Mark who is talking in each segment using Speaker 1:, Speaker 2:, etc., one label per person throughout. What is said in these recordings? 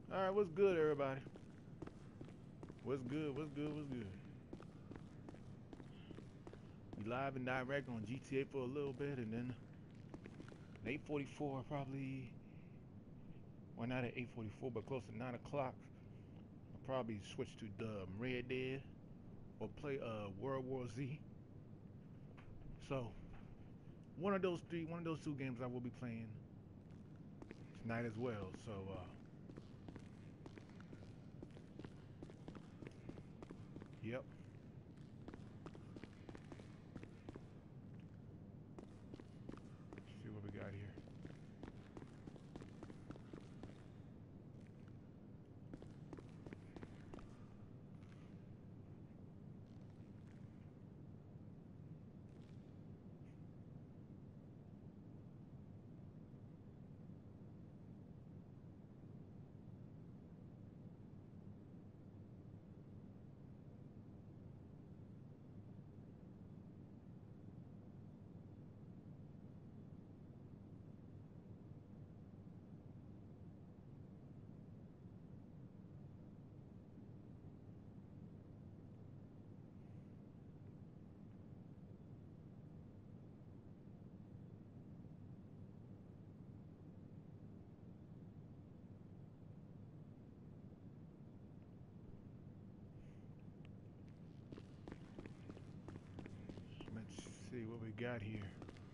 Speaker 1: All right, what's good, everybody? What's good? What's good? What's good? We live and direct on GTA for a little bit, and then 8:44 probably. Well, not at 8:44, but close to 9 o'clock. I'll probably switch to the Red Dead or play World War Z. So one of those three, one of those two games I will be playing tonight as well. So yep. Let's see what we got here. Let's see what we got here.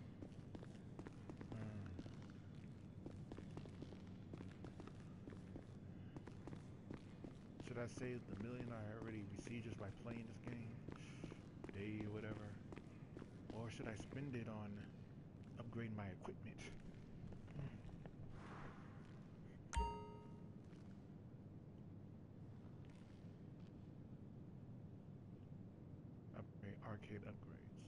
Speaker 1: Should I save the million I already received just by playing this game? Day or whatever. Or should I spend it on upgrading my equipment? Upgrade arcade upgrades.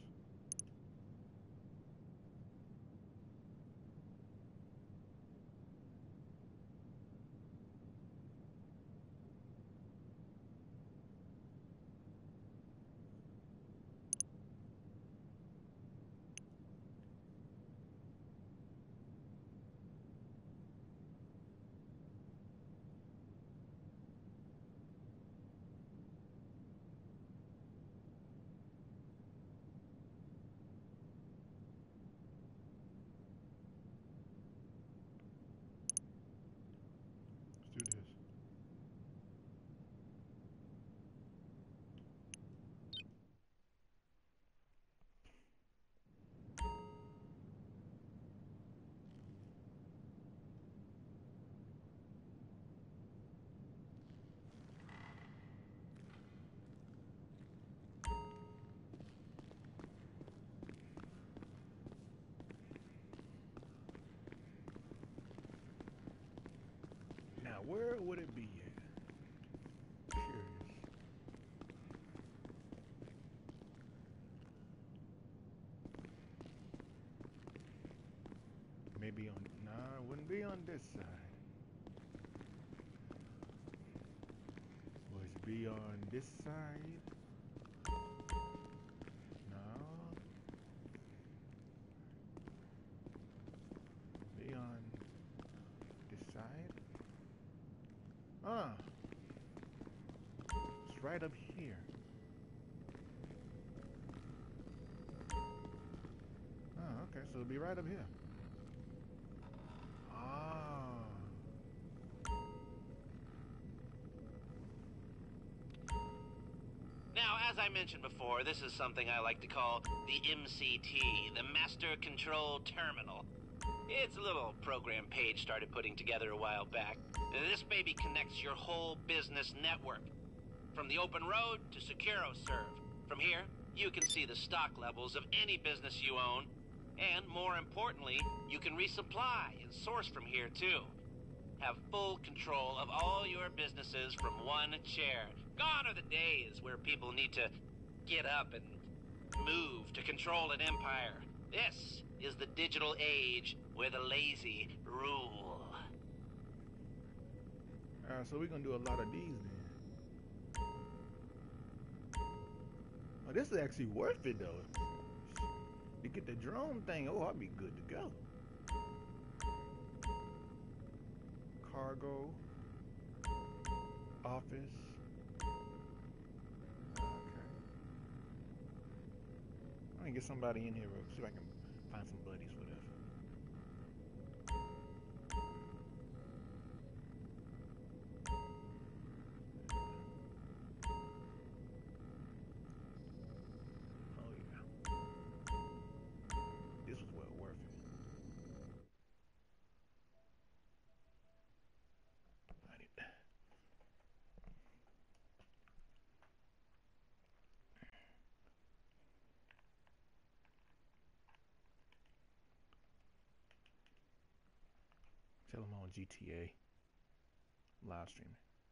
Speaker 1: Let's do this. Now, where would it be at? Curious. Maybe on. Nah, it wouldn't be on this side. Would it be on this side? No. Be on this side? Ah, it's right up here. Oh, okay, so it'll be right up here. Ah.
Speaker 2: Now, as I mentioned before, this is something I like to call the MCT, the Master Control Terminal. It's a little program Paige started putting together a while back. This baby connects your whole business network, from the open road to SecuroServe. From here, you can see the stock levels of any business you own, and more importantly, you can resupply and source from here too. Have full control of all your businesses from one chair. Gone are the days where people need to get up and move to control an empire. This is the digital age where the lazy rule.
Speaker 1: So we're gonna do a lot of these then. Oh, this is actually worth it though. To get the drone thing, oh, I'll be good to go. Cargo. office. Okay. I'm gonna get somebody in here, see if I can find some buddies, whatever. Oh yeah, this was well worth it. I need. Tell them I'm on GTA live streaming.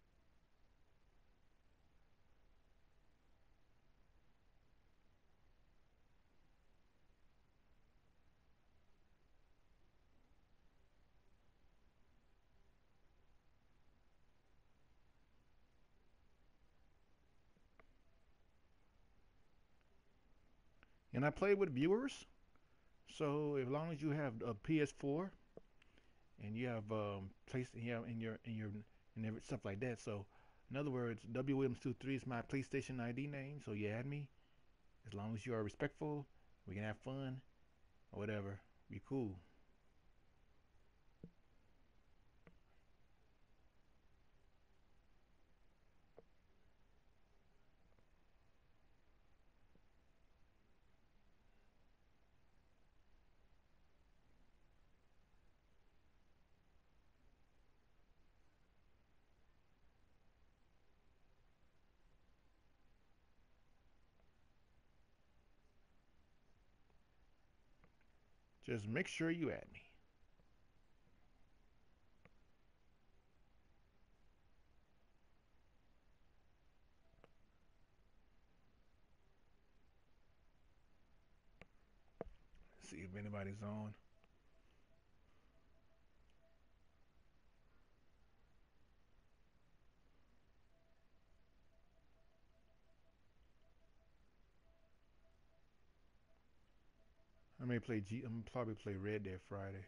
Speaker 1: And I play with viewers, so as long as you have a PS4 and you have place in every stuff like that. So in other words, W Williams 23 is my PlayStation ID name. So you add me. As long as you are respectful, we can have fun or whatever. Be cool. Just make sure you add me. See if anybody's on. I may play I'm gonna probably play Red Dead Friday.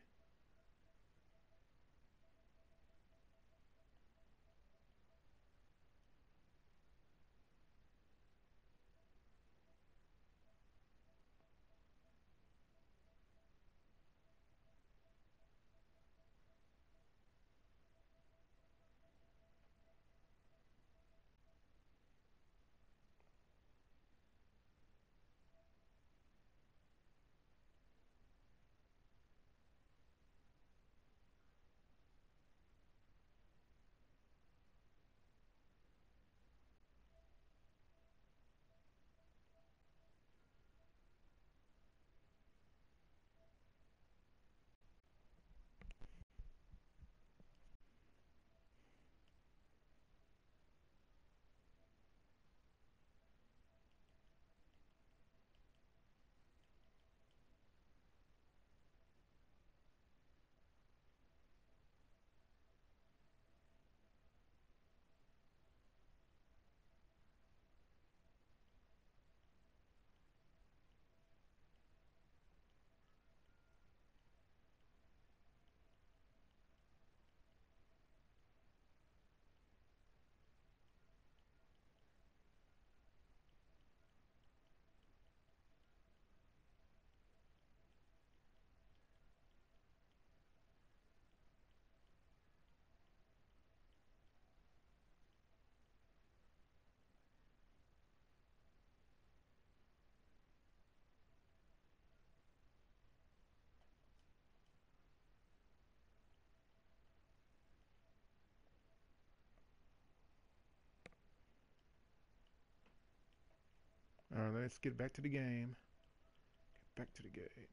Speaker 1: All right, let's get back to the game. Get back to the game.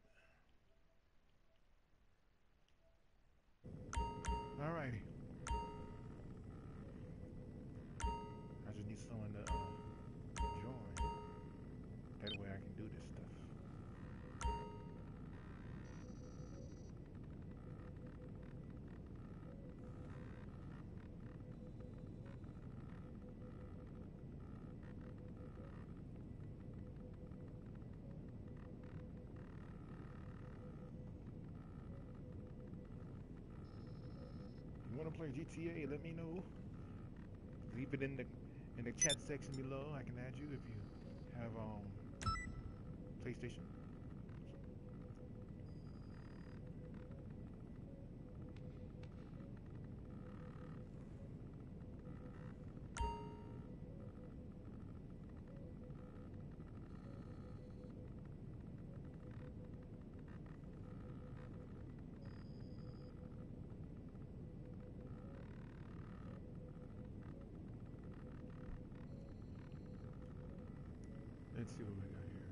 Speaker 1: Alrighty. I just need someone to join. That way I can do this stuff. You want to play GTA? Let me know. leave it in the chat section below. I can add you if you have PlayStation. Let's see what we got here.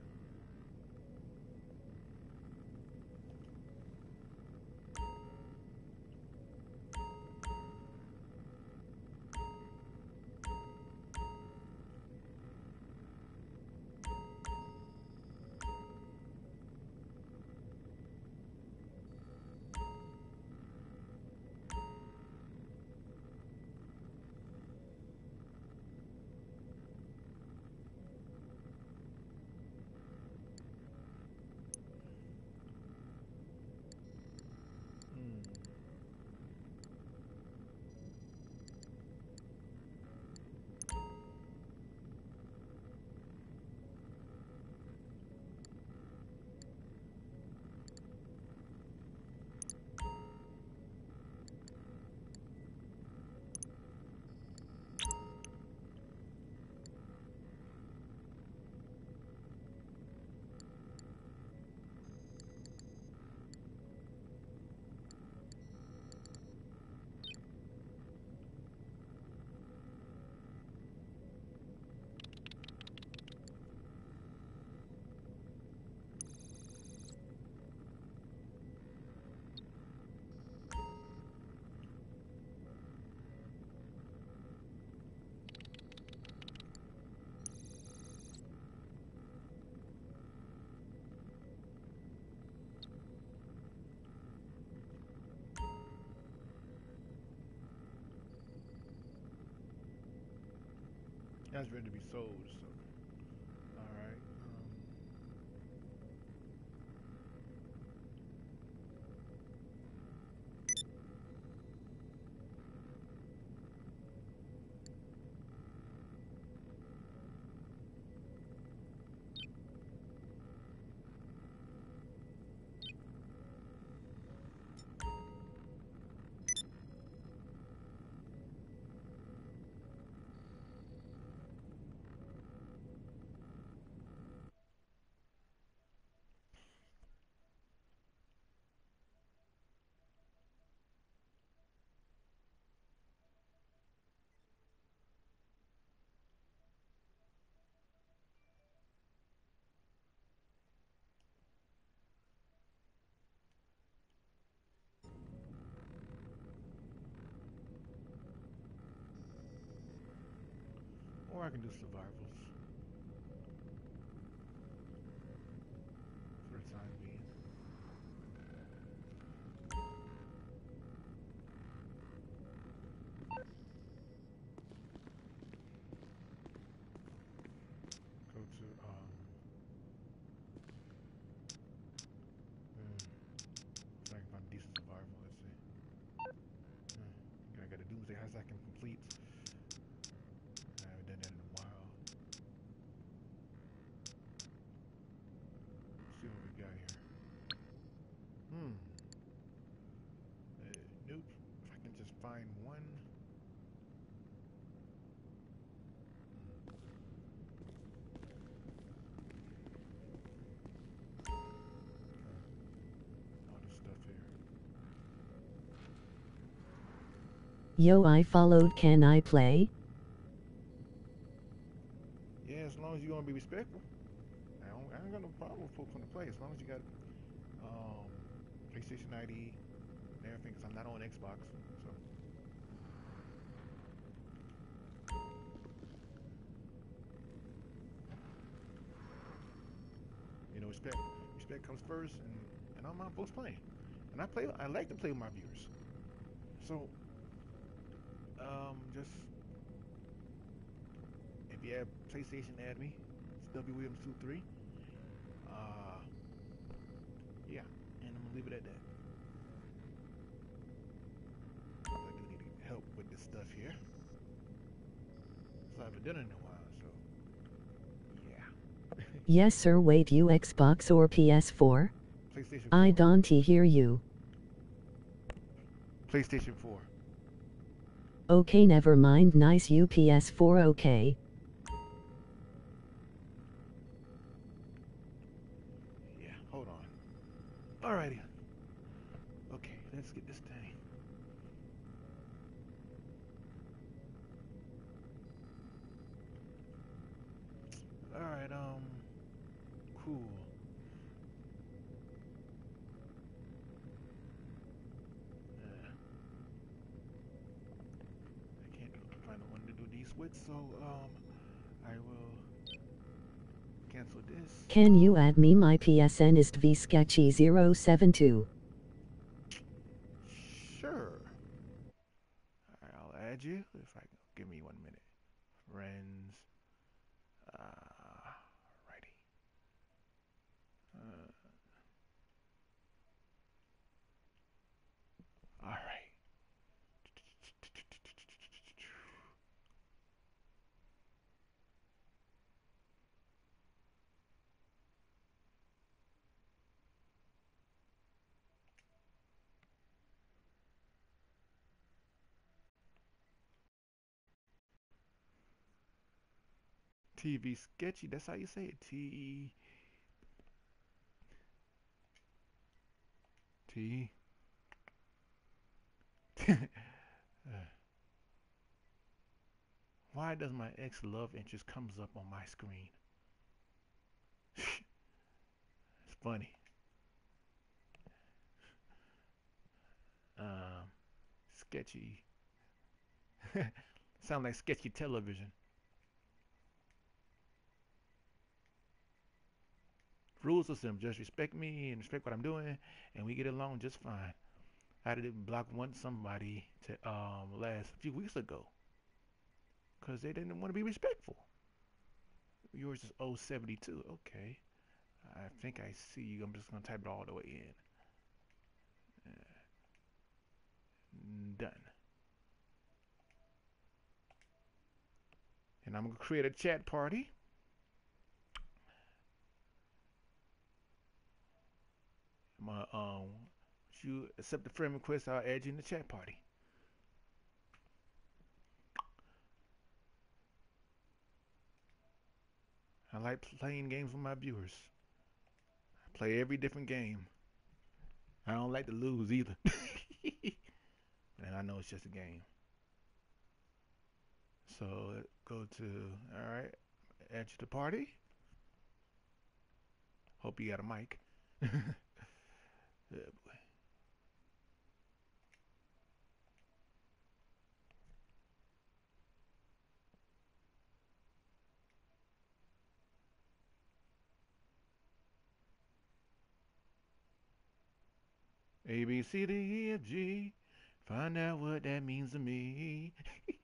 Speaker 1: That's ready to be sold. So, all right. Or I can do survivals for the time being. Go to so I can find decent survival. Let's see. I got a Doomsday Heist I can complete. I haven't done that in a while. Let's see what we got here. Nope. If I can just find one. All this stuff here.
Speaker 3: Yo, I followed. Can I play?
Speaker 1: Yeah, as long as you're gonna be respectful. I ain't got no problem with folks on the play as long as you got PlayStation ID and everything. Cause I'm not on Xbox, so. You know, respect comes first, and I'm not folks playing, and I like to play with my viewers. So, just if you have PlayStation, add me. It's WWilliams23. Yeah, and I'm gonna leave it at that. I do need help with this stuff here. haven't done it in a while, so yeah.
Speaker 3: Yes sir, wait, you Xbox or PS4?
Speaker 1: PlayStation 4.
Speaker 3: I don't hear you.
Speaker 1: PlayStation 4.
Speaker 3: Okay, never mind, nice, you PS4, okay.
Speaker 1: Yeah, hold on. Alrighty. Okay, let's get this thing. Alright, cool. I can't find the one to do these with, so, I will cancel this.
Speaker 3: Can you add me? My PSN is dvsketchy072.
Speaker 1: Sure. Alright, I'll add you if I can. Give me 1 minute. Friends. Righty. Alright. TV sketchy, that's how you say it. T. Why does my ex love interest comes up on my screen? It's funny. Sketchy. Sound like sketchy television. Rules are simple. Just respect me and respect what I'm doing, and we get along just fine. I did block somebody to last few weeks ago because they didn't want to be respectful. Yours is 072. Okay. I think I see you. I'm just gonna type it all the way in. Done. And I'm gonna create a chat party. If you accept the friend request, I'll add you in the chat party. I like playing games with my viewers. I play every different game. I don't like to lose either. And I know it's just a game. So go to, alright, add you to party. Hope you got a mic. Yeah, boy. A, B, C, D, E, F, G. Find out what that means to me.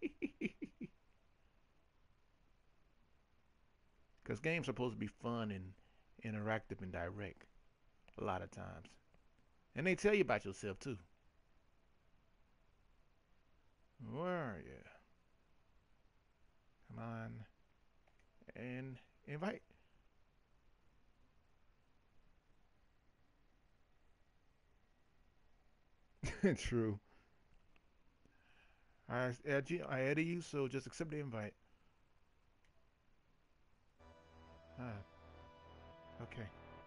Speaker 1: Because games are supposed to be fun and interactive and direct a lot of times. And they tell you about yourself too. Where are you? Come on. And invite. True. I added you, so just accept the invite. Okay.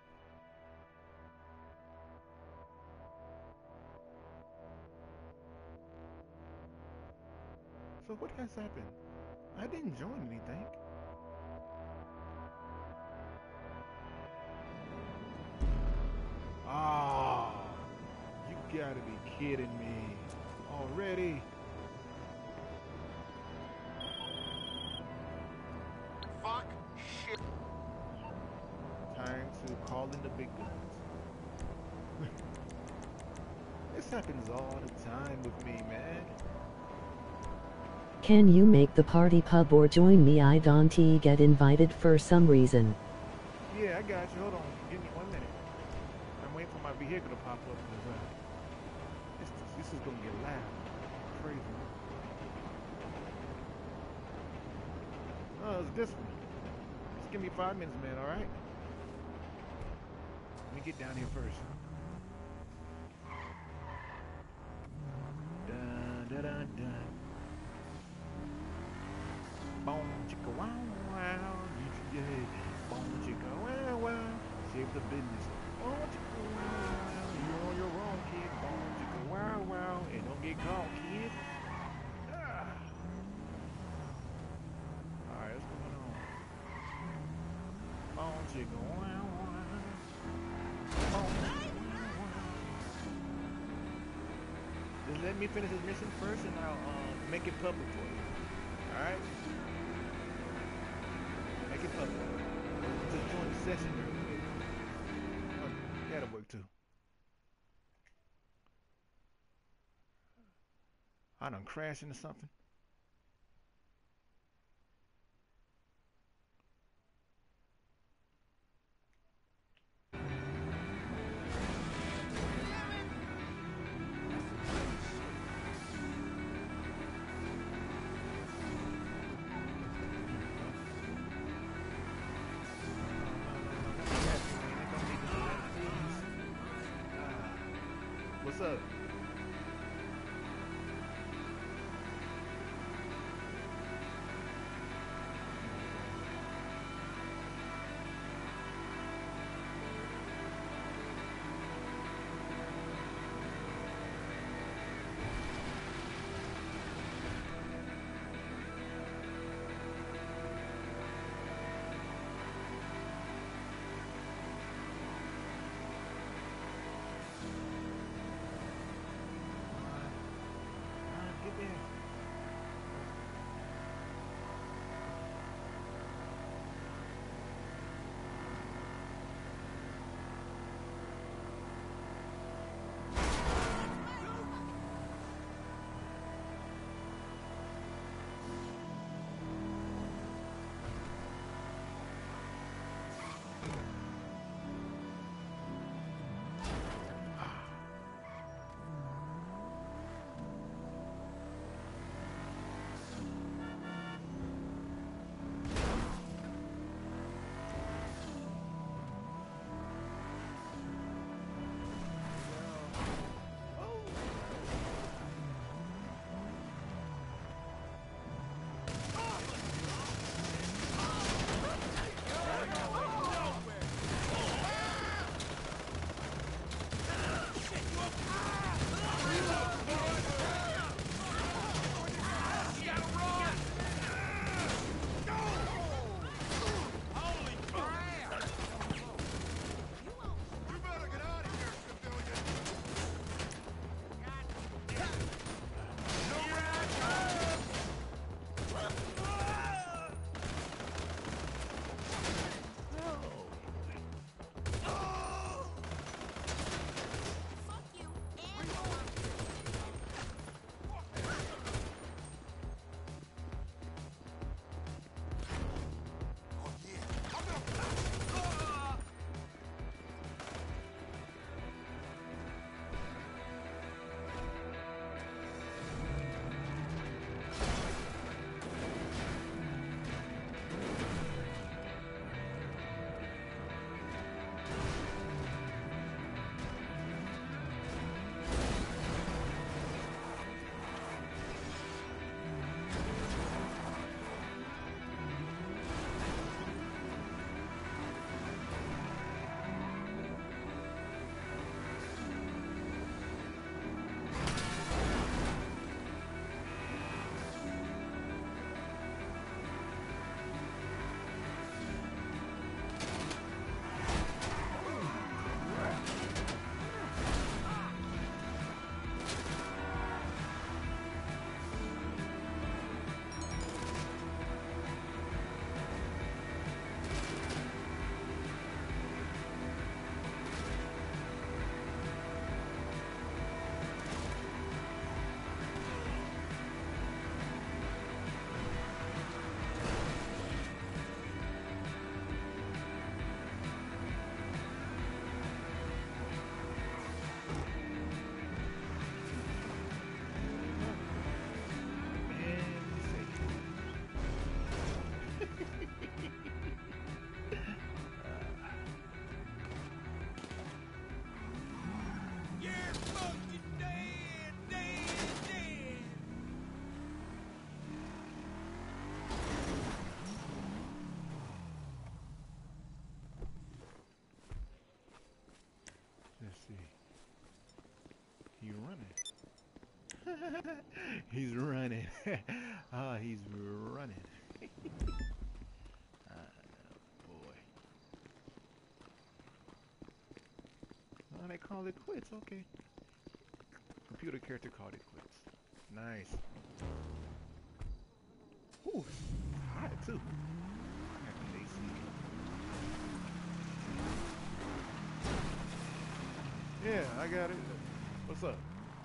Speaker 1: So what has happened? I didn't join anything. Oh, you gotta be kidding me. Already?
Speaker 4: Fuck shit.
Speaker 1: Time to call in the big guns. This happens all the time with me, man.
Speaker 3: Can you make the party pub or join me? I don't get invited for some reason.
Speaker 1: Yeah, I got you. Hold on. Give me 1 minute. I'm waiting for my vehicle to pop up because this is going to get loud. Crazy. hell is this one? Just give me 5 minutes, man, alright? Let me get down here first. Dun, dun, dun, dun. Boom, chicka, wow, wow. GTA. Boom, chicka, wow, wow. Save the business. Boom, chicka, wow, wow. You're on your own, kid. Boom, chicka, wow, wow. And don't get caught, kid. Ah. Alright, what's going on? Boom, chicka, wow, wow. Boom, wow, wow. Just let me finish this mission first and I'll make it public for you. Alright? Make it public. Just join the session real quick. Oh, that'll work too. I done crashed into something. What's up? He's running. Ah, he's running. Boy. Oh, they call it quits. Okay. Computer character called it quits. Nice. Ooh, it's hot too. I got the AC. Yeah, I got it. What's up?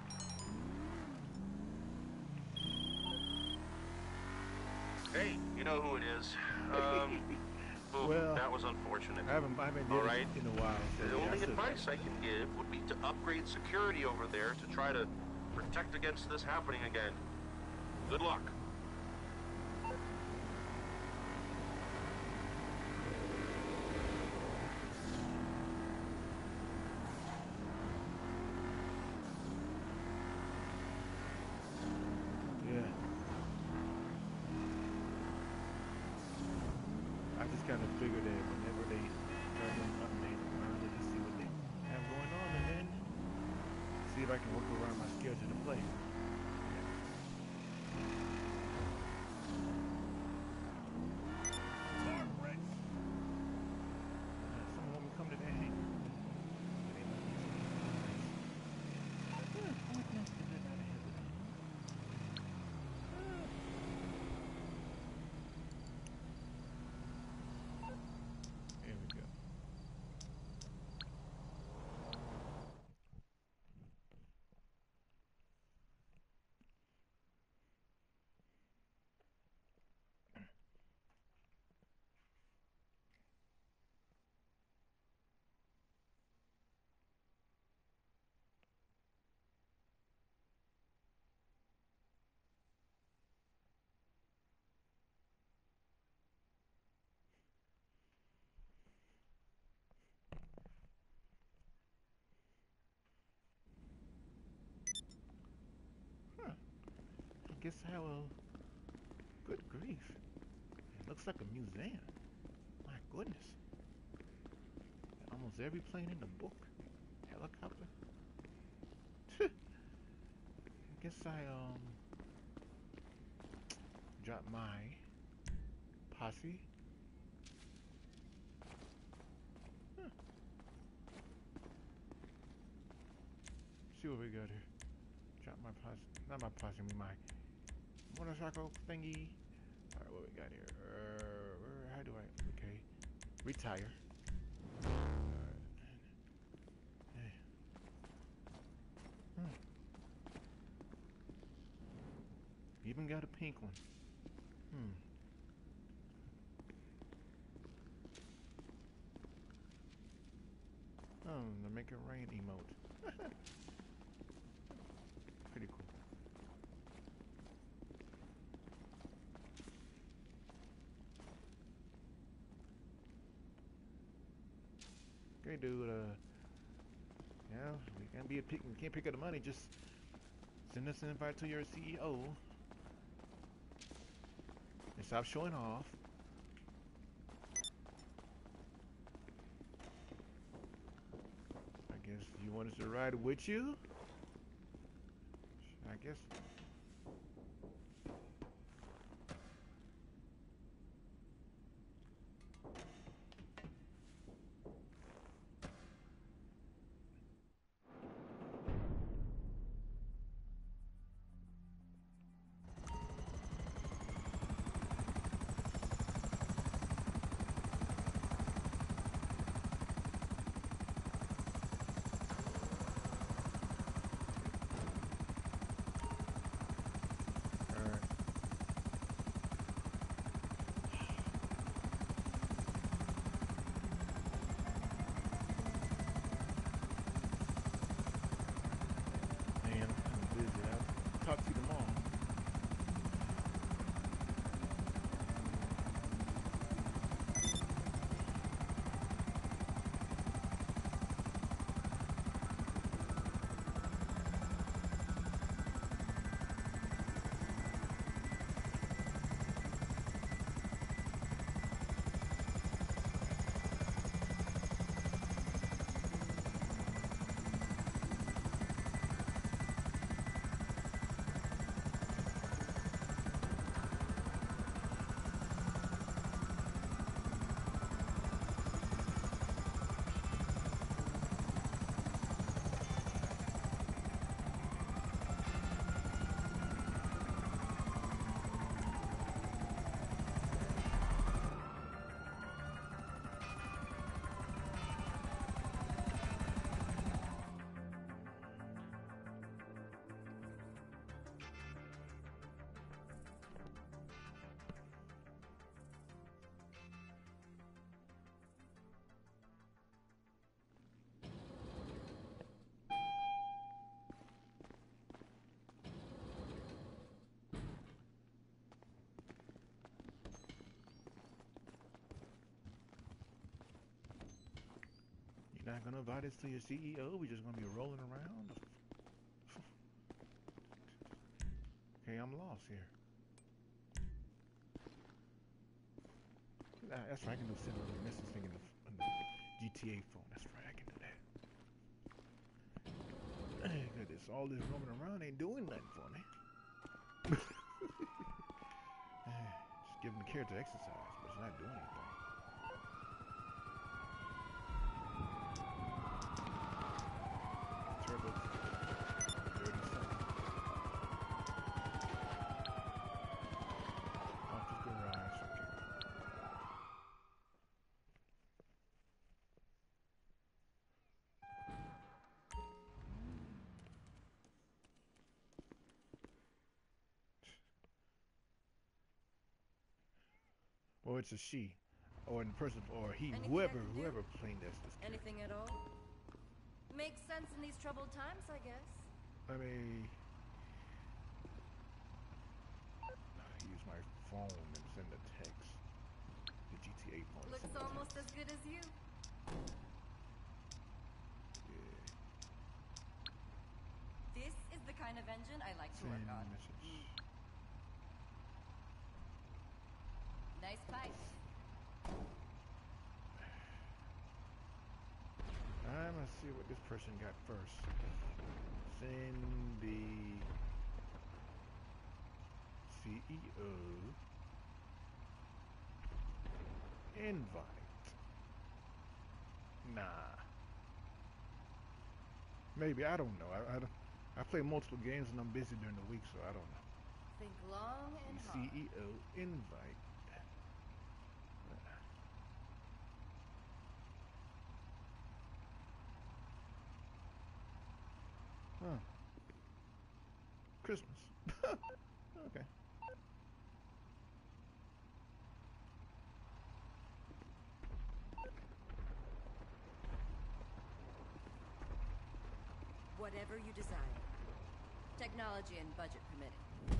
Speaker 4: Hey, you know who it is.
Speaker 1: Well,
Speaker 4: that was unfortunate.
Speaker 1: I haven't did
Speaker 4: All right.
Speaker 1: it in a while. So
Speaker 4: The
Speaker 1: yeah,
Speaker 4: only
Speaker 1: I still-
Speaker 4: advice I can give would be to upgrade security over there to try to protect against this happening again. Good luck.
Speaker 1: Yeah. I just kind of figured that whenever they start doing an update, I'll just see what they have going on and then see if I can work around my schedule to play. Someone want me to come today? Hey. It ain't like it's- Yeah, what next to that out of here today? Here we go. Huh. I guess I will. Good grief. It looks like a museum. My goodness. Almost every plane in the book. Helicopter. I guess I dropped my posse. Huh. See what we got here. Drop my posse. Not my posse, my motorcycle thingy. Alright, what we got here? How do I? Okay. Retire. Alright. Hey. Even got a pink one. Oh, the make it rain emote. Pretty cool. Okay, dude. Yeah, we can't pick up the money. Just send us an invite to your CEO and stop showing off. I guess you want us to ride with you? I guess. not gonna invite us to your CEO. We're just gonna be rolling around. Okay, I'm lost here. That's right. I can do send a message thing in the GTA phone. That's right. I can do that. Goodness, all this roaming around ain't doing nothing for me. Just giving the character exercise, but it's not doing anything. Turbo 30 seconds. Office garage, okay. Or it's a she, or in person, or he,
Speaker 5: Anything
Speaker 1: whoever
Speaker 5: I can do?
Speaker 1: playing this character.
Speaker 5: Anything at all? Makes sense in these troubled times, I guess.
Speaker 1: Let me use my phone and send a text. The GTA phone.
Speaker 5: Looks
Speaker 1: send a
Speaker 5: almost
Speaker 1: text.
Speaker 5: as good as you.
Speaker 1: Yeah.
Speaker 5: This is the kind of engine I like to
Speaker 1: Send
Speaker 5: work on.
Speaker 1: message.
Speaker 5: Nice pipe.
Speaker 1: I'm gonna see what this person got first. Send the CEO invite. Nah. Maybe, I don't know. I play multiple games and I'm busy during the week, so I don't know.
Speaker 5: Think long and hard.
Speaker 1: CEO invite. Huh. Christmas. Okay.
Speaker 5: Whatever you desire. Technology and budget permitting.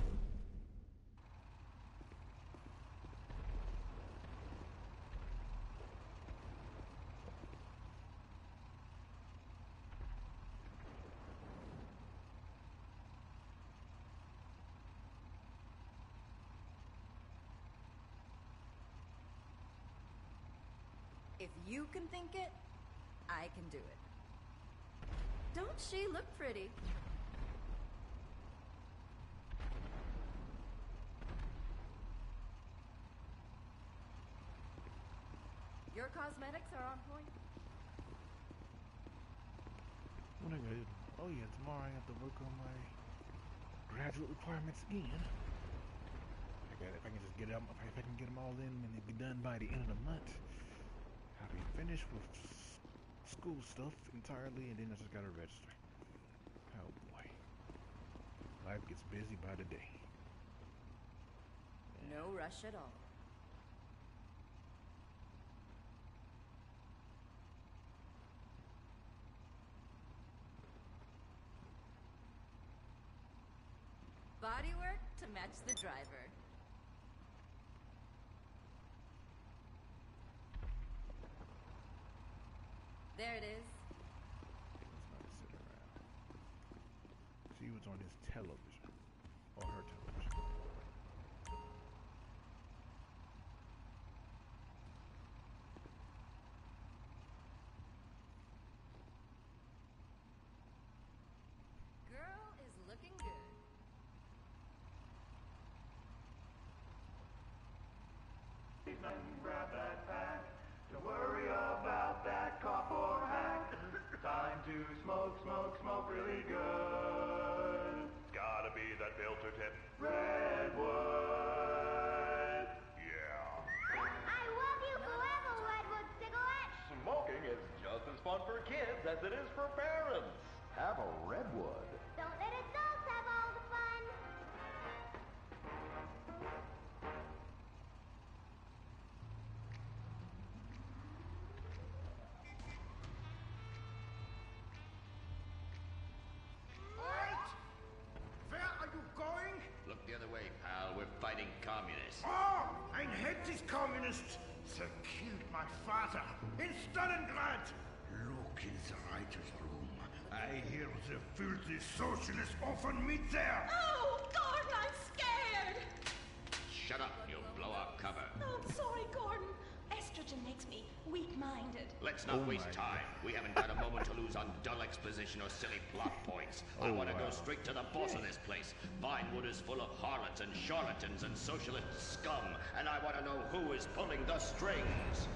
Speaker 5: If you can think it, I can do it. Don't she look pretty? Your cosmetics are on point.
Speaker 1: What I gotta do? Oh yeah, tomorrow I have to work on my graduate requirements again. If I can just get them, if I can get them all in and be done by the end of the month, I'll be finished with school stuff entirely, and then I just gotta register. Oh boy, life gets busy by the day.
Speaker 5: No rush at all. Bodywork to match the driver. There it is.
Speaker 1: Let's not sit around. See what's on his television or her television.
Speaker 5: Girl is looking good.
Speaker 6: Grab that pack. Don't worry about that cough or hack. Time to smoke, smoke, smoke really good. Gotta be that filter tip. Redwood. Yeah.
Speaker 7: I love you forever, Redwood cigarette.
Speaker 6: Smoking is just as fun for kids as it is for parents. Have a Redwood.
Speaker 7: Don't let adults have all the fun.
Speaker 8: Halt! Where are you going?
Speaker 9: Look the other way, pal. We're fighting communists.
Speaker 8: Oh, I hate these communists. They killed my father in Stalingrad. look in the writer's room. I hear the filthy socialists often meet there.
Speaker 10: Oh, Gordon, I'm scared.
Speaker 9: Shut up, you'll blow our cover.
Speaker 10: Oh, I'm sorry, Gordon. Estrogen makes me weak-minded.
Speaker 9: Let's not waste time. We haven't got a moment to lose on dull exposition or silly plot points. I want to go straight to the boss of this place. Vinewood is full of harlots and charlatans and socialist scum, and I want to know who is pulling the strings.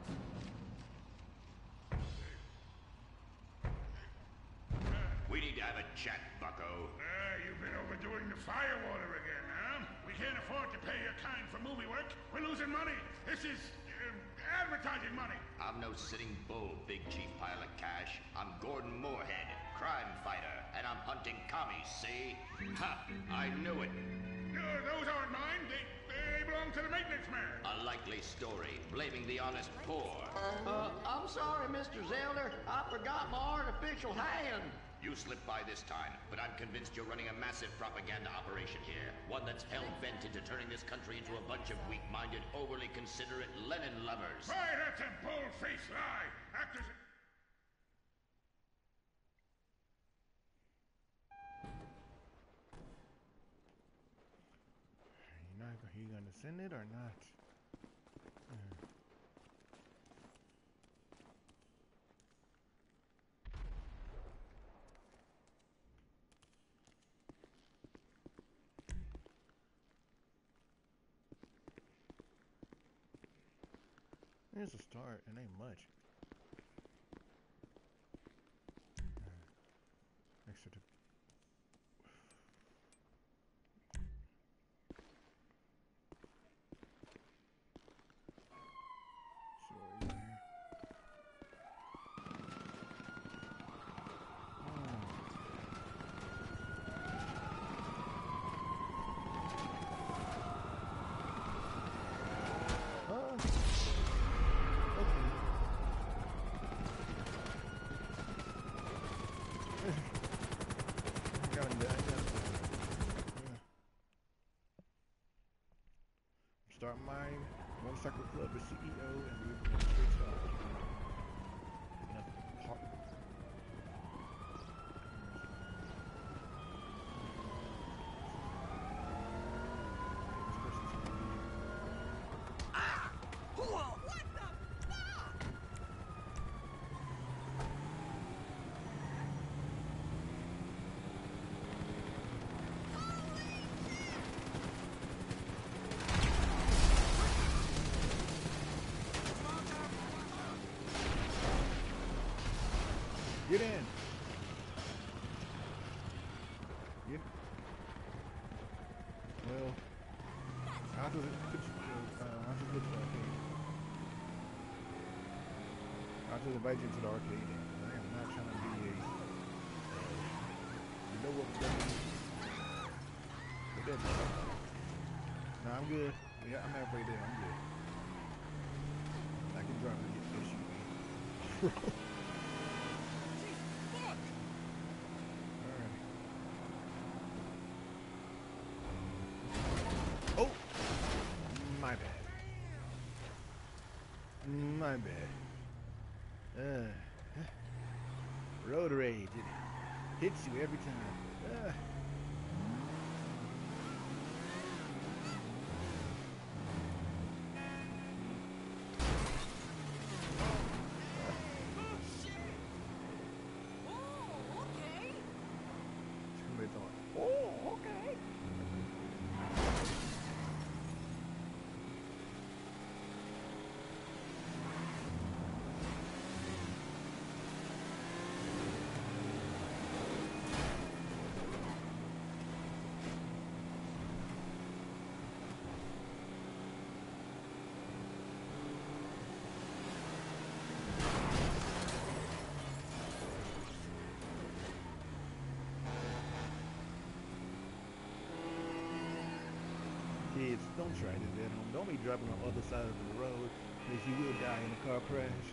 Speaker 9: We need to have a chat, bucko.
Speaker 8: You've been overdoing the firewater again, huh? We can't afford to pay your kind for movie work. We're losing money. This is advertising money.
Speaker 9: I'm no sitting bull, big chief pile of cash. I'm Gordon Moorhead, crime fighter, and I'm hunting commies, see? Ha! I knew it.
Speaker 8: Those aren't mine. They belong to the maintenance man.
Speaker 9: A likely story, blaming the honest poor.
Speaker 11: I'm sorry, Mr. Zelda. I forgot my artificial hand.
Speaker 9: You slipped by this time, but I'm convinced you're running a massive propaganda operation here. One that's hell-bent into turning this country into a bunch of weak-minded, overly considerate Lenin lovers.
Speaker 8: Why, that's a bold-faced lie. Actors...
Speaker 1: You gonna send it or not? There's a start, and ain't much. Extra to Start my motorcycle club as CEO, and we will straight start. Picking up part. Get in. Get. Well, I'll just look for arcade. I'll just invite you to the arcade. I am not trying to be a. You know what we're doing? We're dead. No, I'm good. Yeah, I'm halfway there. I'm good. I can drop it. Issue. My bad. Road rage. It hits you every time. Kids, don't try this at home. Don't be driving on the other side of the road, because you will die in a car crash.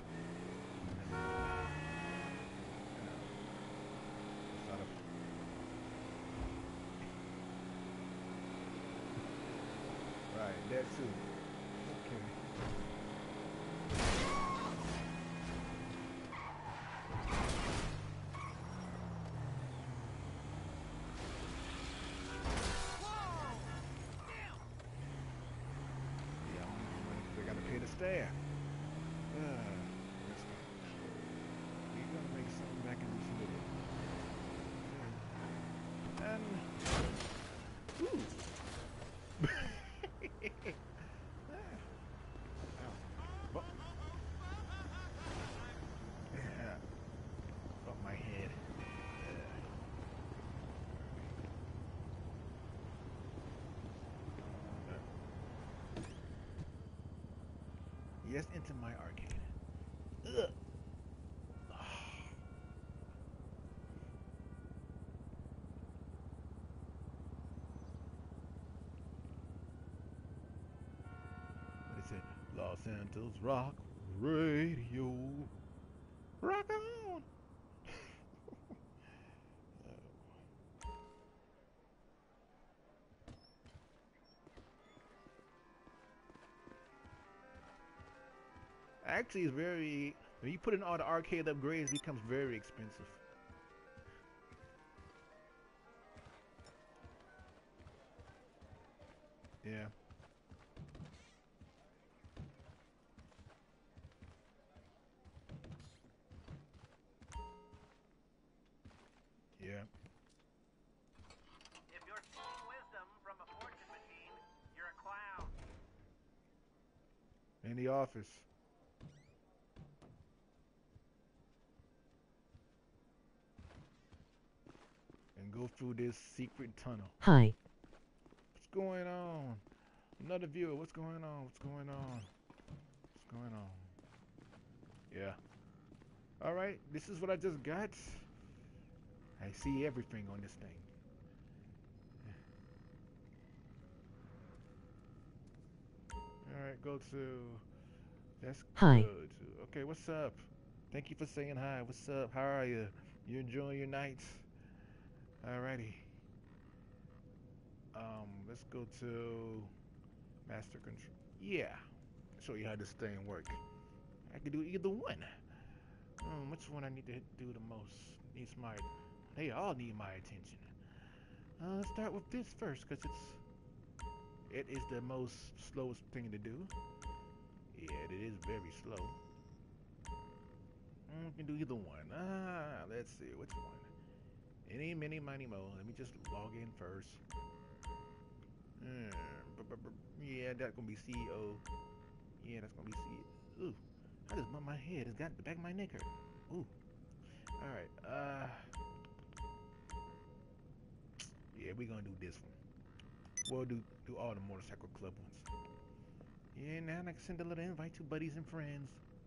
Speaker 1: Right, that too. Okay. there. We're gonna make something that can be submitted. And yeah, above my head. Yes, into my arcade. Ugh. What is it? Los Santos Rock Radio. Rock on! Actually, it's very. When you put in all the arcade upgrades, it becomes very expensive. Yeah. Yeah.
Speaker 12: If you're seeking wisdom from a fortune machine, you're a clown.
Speaker 1: In the office. And go through this secret tunnel.
Speaker 3: Hi.
Speaker 1: What's going on? Another viewer. What's going on? What's going on? What's going on? Yeah. Alright, this is what I just got. I see everything on this thing. Alright, go to... That's
Speaker 3: Hi.
Speaker 1: good. Okay, what's up? Thank you for saying hi. What's up? How are you? You enjoying your nights? Alrighty. Let's go to Master Control. Yeah. Show you how this thing works. I can do either one. Which one I need to do the most? Needs my... They all need my attention. Let's start with this first, because it is the most slowest thing to do. Yeah, it is very slow. We can do either one. Let's see, which one? Any, mini, miny, mo. Let me just log in first. Yeah, that's gonna be CEO. Yeah, that's gonna be CEO. Ooh, I just bumped my head. It's got the back of my neck hurt. Ooh. Alright, yeah, we're gonna do this one. We'll do all the Motorcycle Club ones. Yeah, now I can send a little invite to buddies and friends.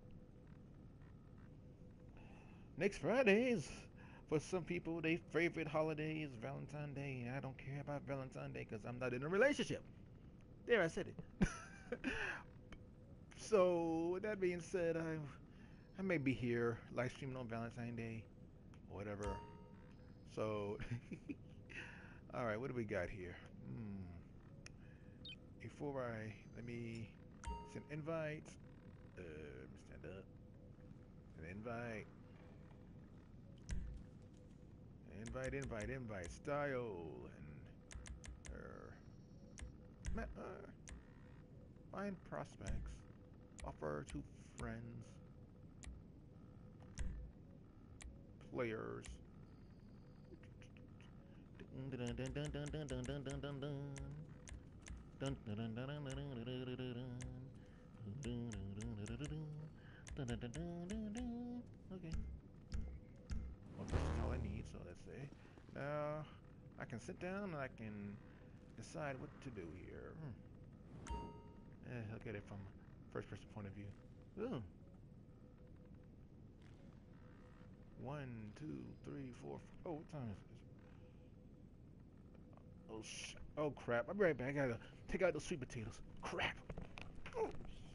Speaker 1: Next Friday is, for some people, their favorite holiday is Valentine's Day. I don't care about Valentine's Day because I'm not in a relationship. There, I said it. So, with that being said, I may be here live streaming on Valentine's Day or whatever. So, alright, what do we got here? Before let me send invite. Let me stand up. An invite. Invite. Style and find prospects. Offer to friends. Players. Okay. Well, this is all I need, so let's see. Now, I can sit down and I can decide what to do here. Look at it from first person point of view. Ooh. 1, 2, 3, 4. Oh, what time is this? Oh crap! I'll be right back. I gotta take out those sweet potatoes. Crap! Oh.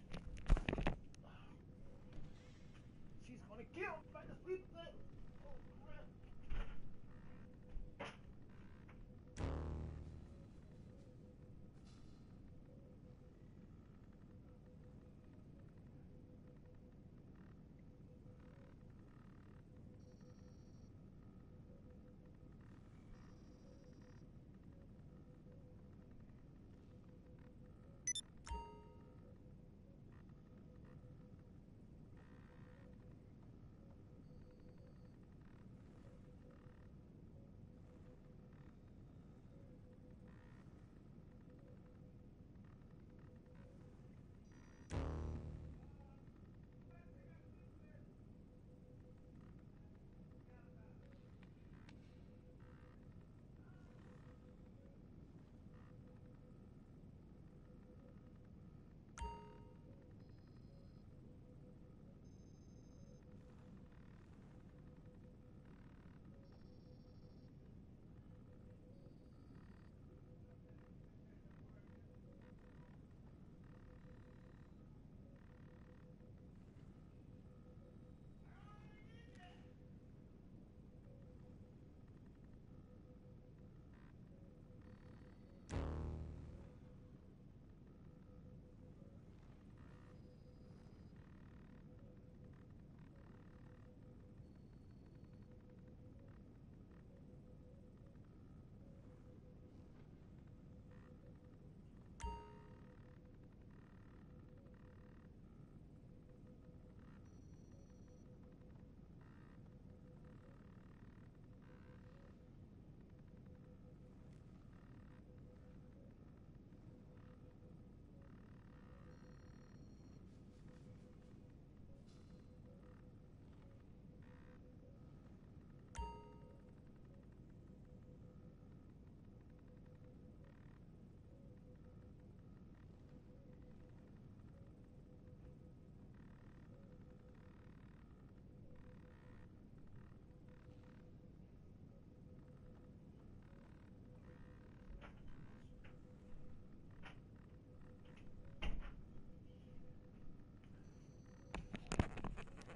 Speaker 1: She's gonna kill me by the sweet potatoes. Oh crap!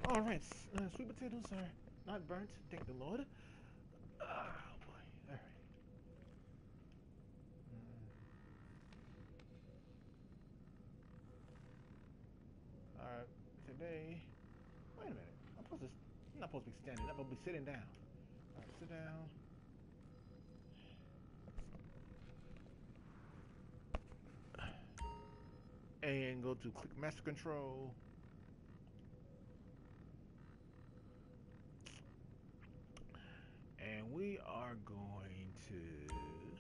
Speaker 1: All right, sweet potatoes are not burnt. Thank the Lord. Oh boy. All right. All right. Today. Wait a minute. I'm not supposed to be standing up. I'm supposed to be sitting down. All right, sit down. And go to click master control. And we are going to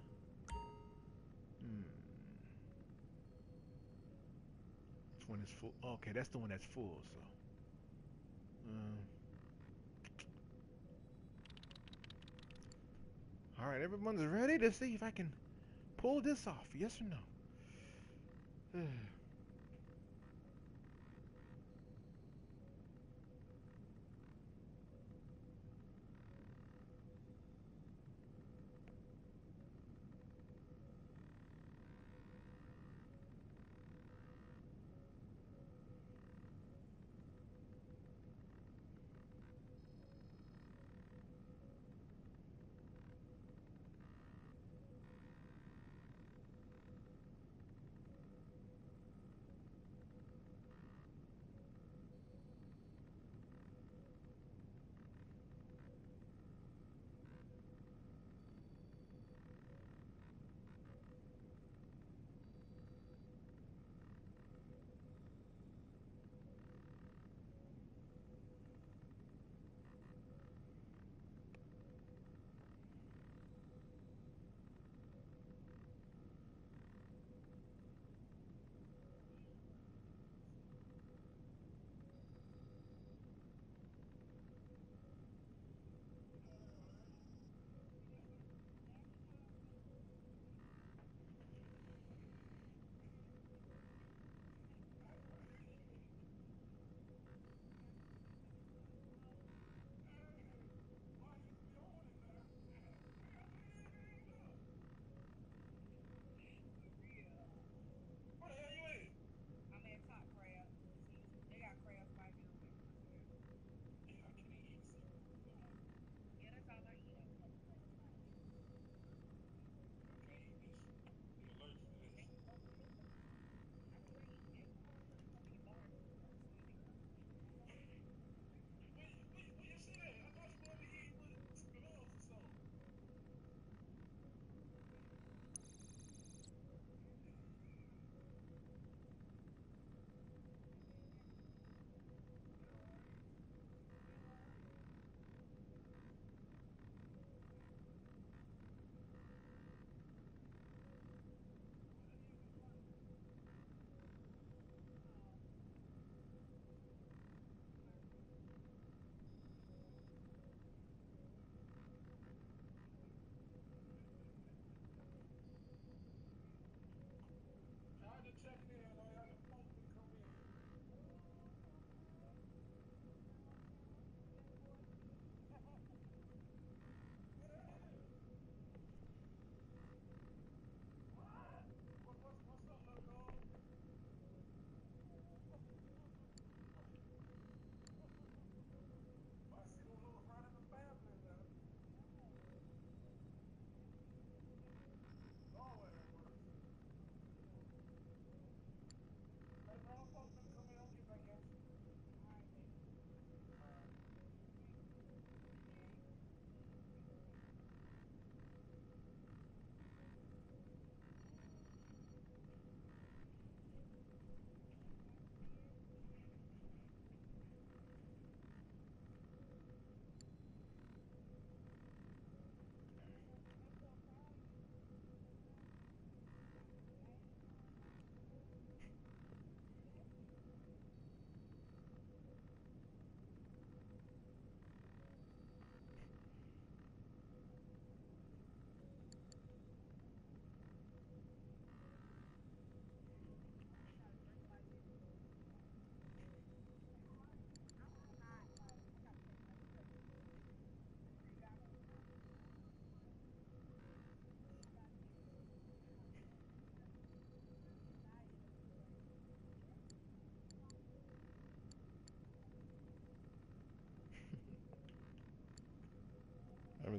Speaker 1: which one is full? Okay, that's the one that's full, so all right, everyone's ready to see if I can pull this off, yes or no?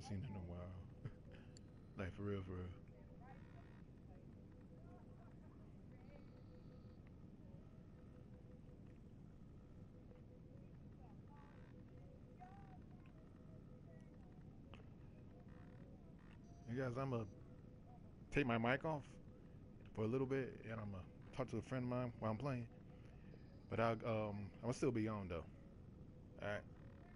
Speaker 1: haven't seen it in a while. Like, for real, for real. Hey guys, I'm gonna take my mic off for a little bit, and I'm gonna talk to a friend of mine while I'm playing. But I'll still be on though. All right.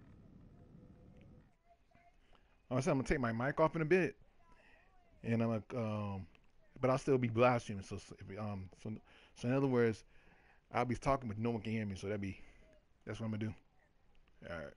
Speaker 1: I'm gonna take my mic off in a bit, and I'm gonna but I'll still be live streaming. So in other words, I'll be talking, but no one can hear me. So that's what I'm gonna do. All right.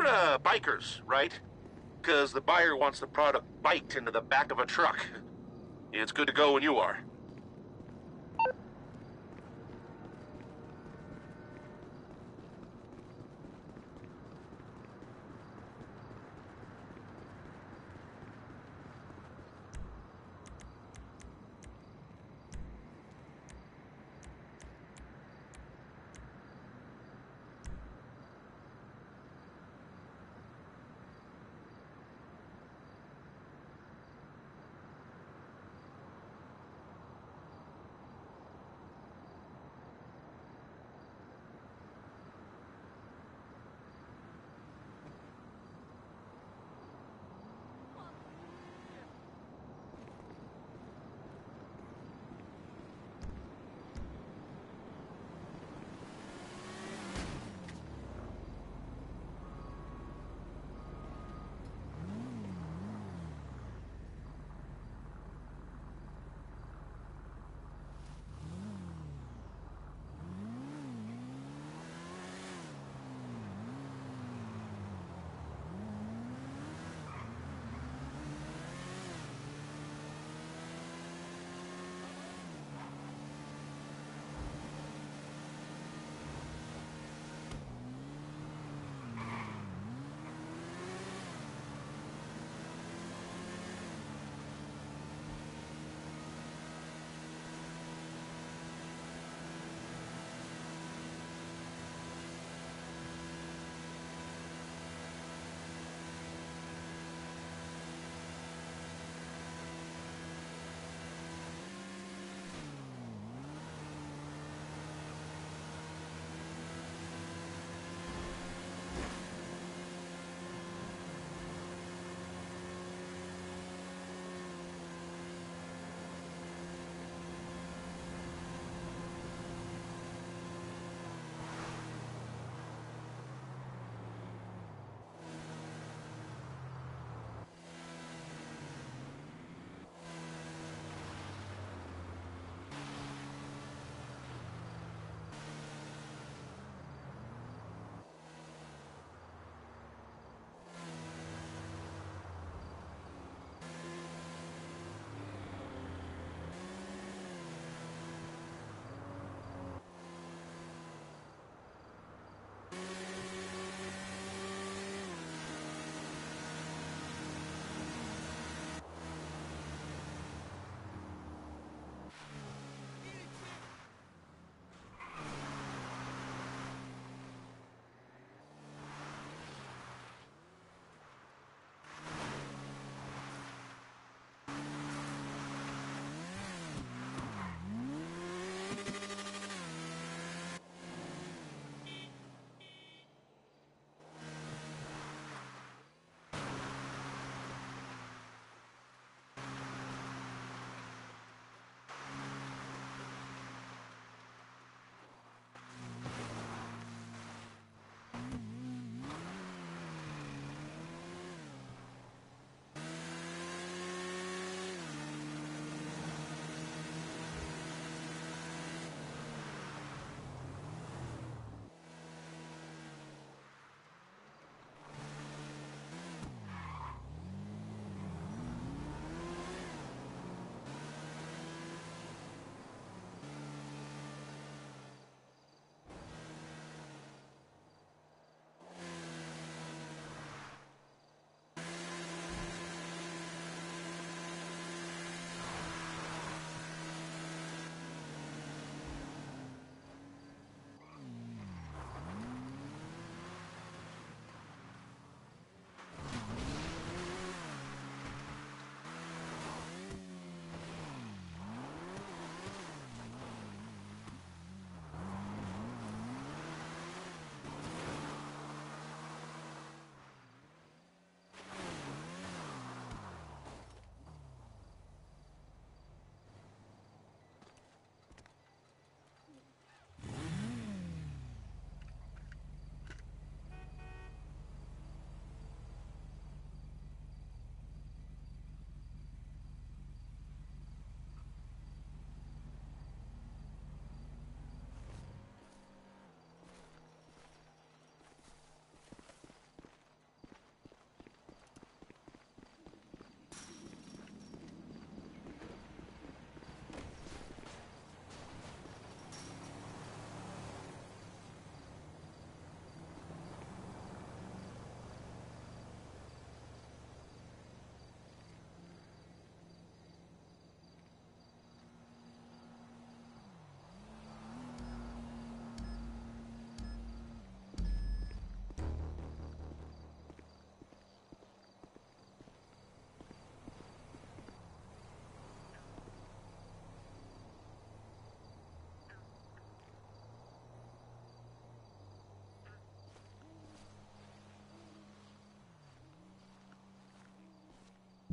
Speaker 4: You're bikers, right? Because the buyer wants the product biked into the back of a truck. It's good to go when you are.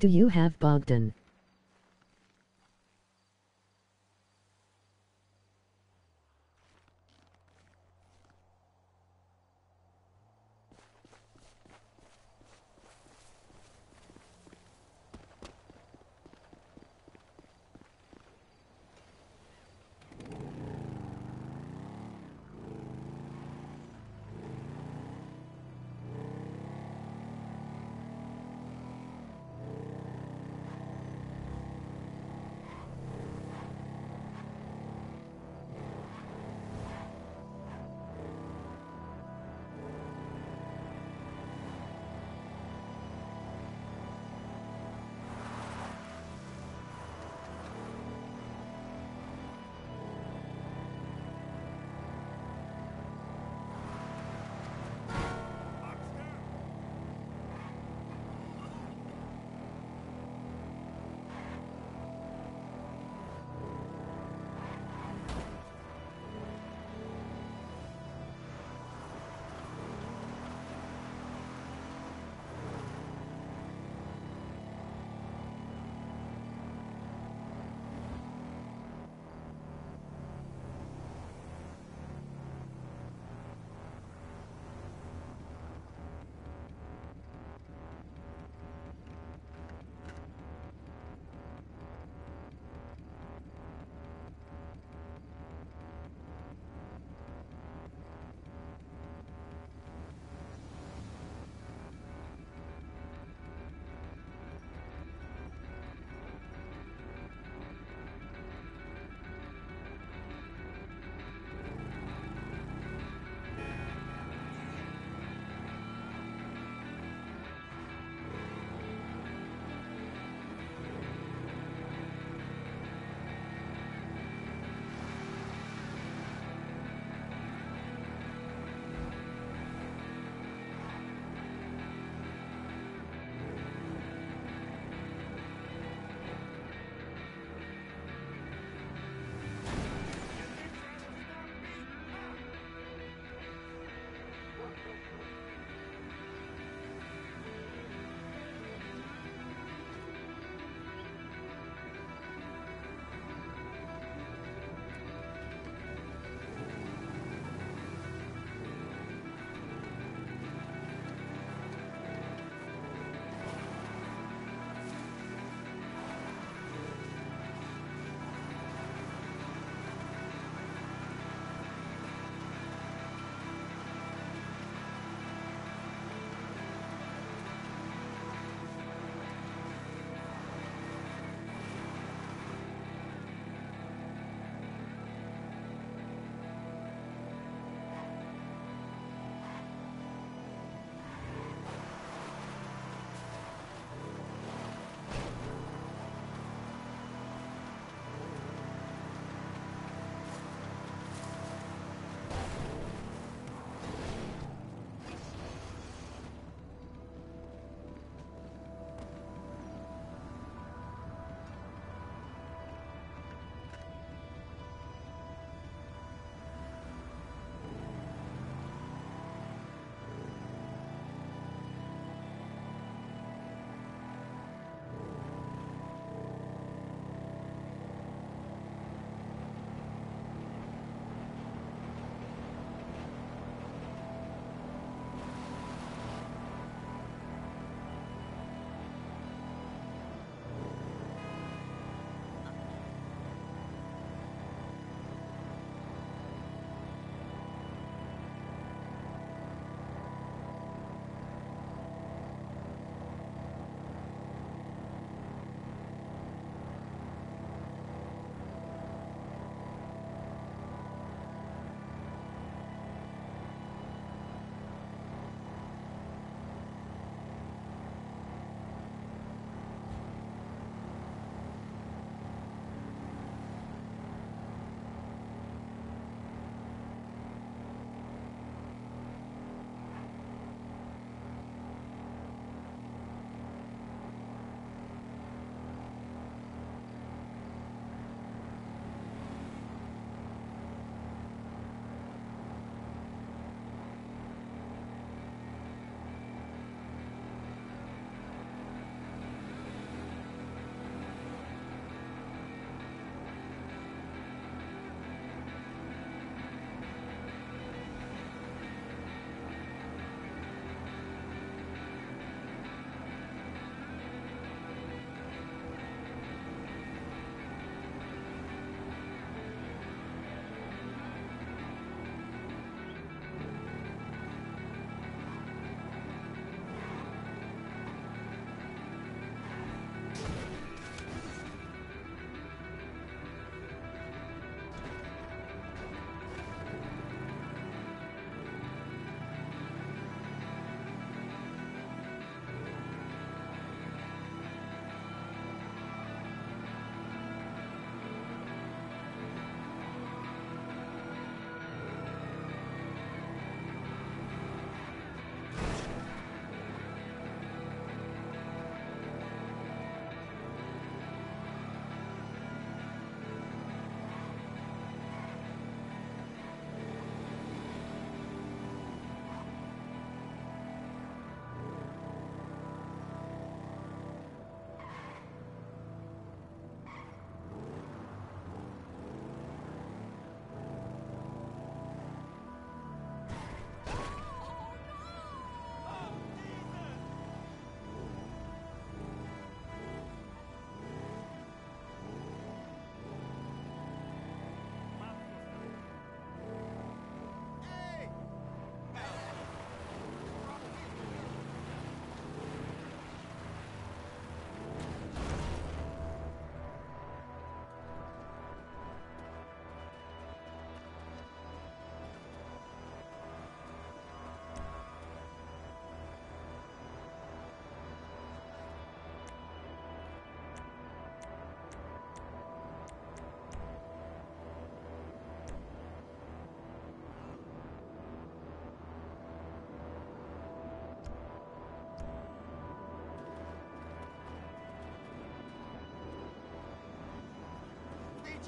Speaker 3: Do you have Bogdan?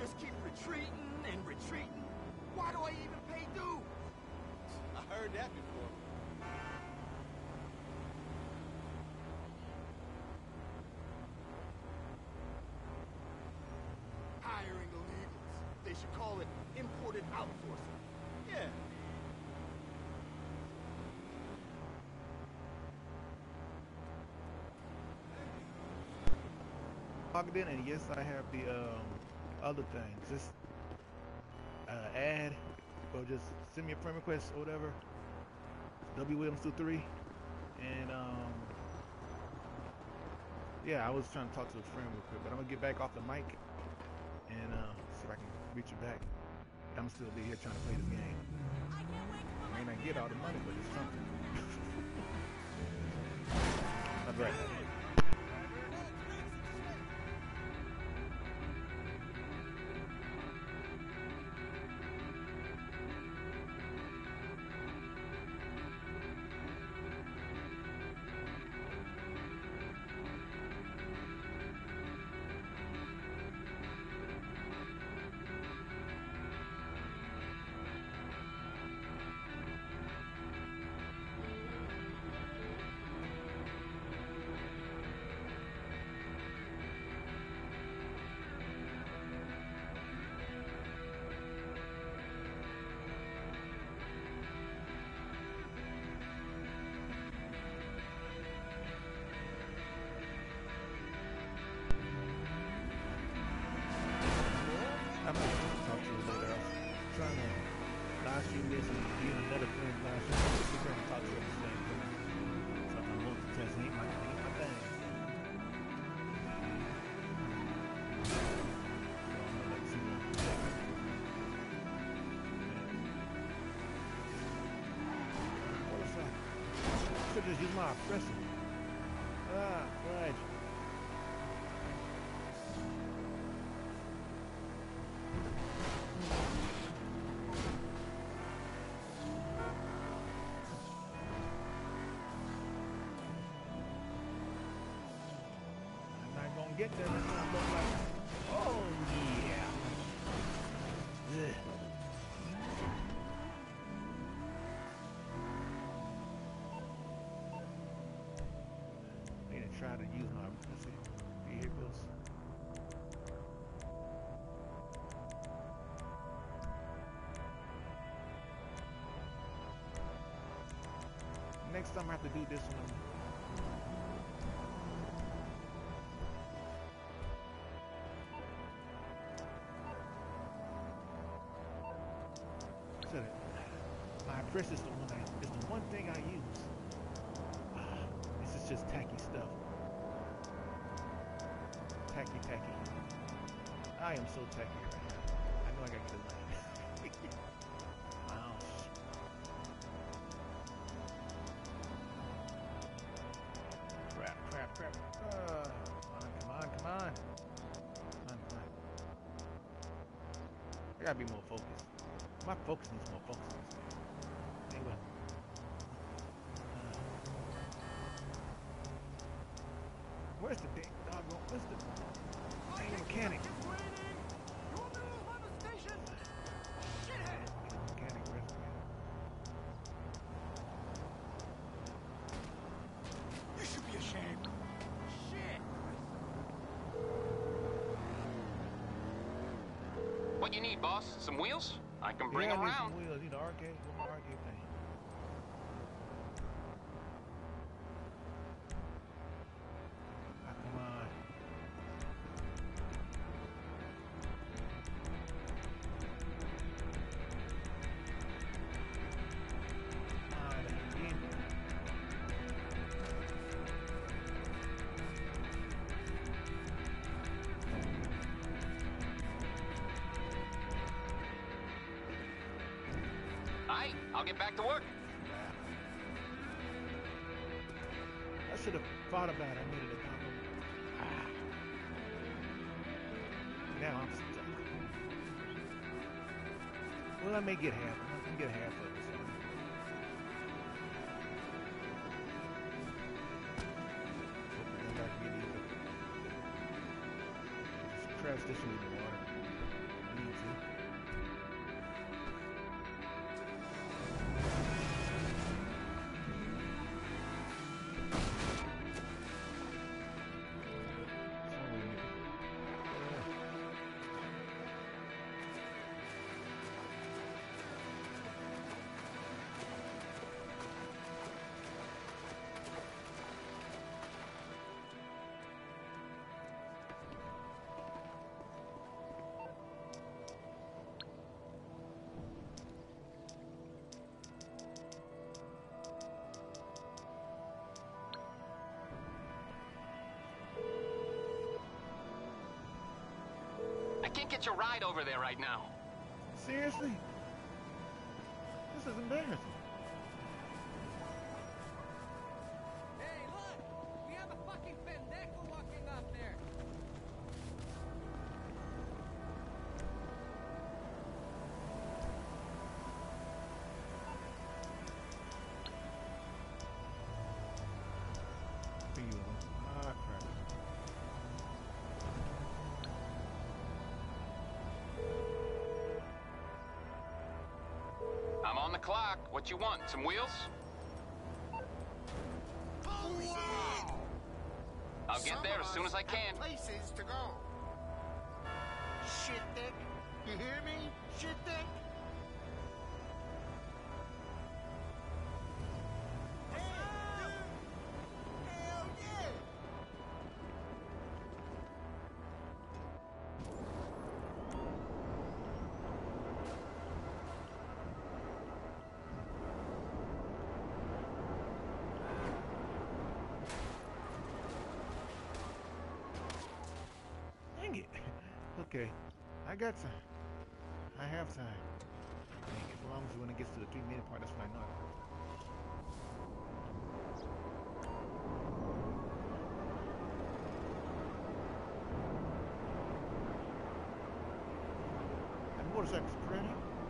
Speaker 13: just keep retreating and retreating. Why do I even pay dues? I heard that before. Hiring illegals. They should call it imported outsourcing. Yeah.
Speaker 1: Logged in, and yes, I have the other things. Just add or just send me a friend request or whatever. W Williams 23, and yeah, I was trying to talk to a friend real quick, but I'm gonna get back off the mic and see if I can reach you back. I'm still be here trying to play this game. I may not get all the money, but it's something. That's right. I'm gonna talk to you later. I was trying to live stream this and be in another friend's live stream. We're gonna talk to you at the same time. So I'm multitasking. Ain't my thing. So I'm gonna let you know. What is that? I should just use my oppressor. Ah, right. Get there, it's gonna look like, oh yeah. Ugh. I need to try to use my vehicles. Next time I have to do this one. My press is the one thing I use. This is just tacky stuff. Tacky. I am so tacky right now. I know I gotta get it right. Ouch. Crap. Come on. I gotta be more focused. My focus needs more focus on this game. Anyway. Where's the dang doggone? Where's the dang mechanic? Mechanic, where's the mechanic?
Speaker 13: You should be ashamed. Shit.
Speaker 14: What you need, boss? Some wheels? I can bring them around.
Speaker 1: Some wheels. You know, arcade. What my arcade thing? Come on.
Speaker 14: I'll get back to work.
Speaker 1: I should have thought about it. I needed a combo. Now I'm stuck. Well, I may get half. I can get half of it. So. Just crash this in the water.
Speaker 14: can't get your ride over there right now.
Speaker 1: Seriously? This is embarrassing.
Speaker 15: Hey, look! We have a fucking pendejo walking up there.
Speaker 1: Crap.
Speaker 14: I'm on the clock. What you want? Some wheels?
Speaker 13: Holy shit!
Speaker 14: I'll get there as soon as I can.
Speaker 13: Places to go. Shit dick. You hear me? Shit dick. Hell yeah!
Speaker 1: Dang it. Okay, I got time. I have time. Dang it, as long as when it gets to the 3-minute part, that's what I know. That motorcycle's pretty.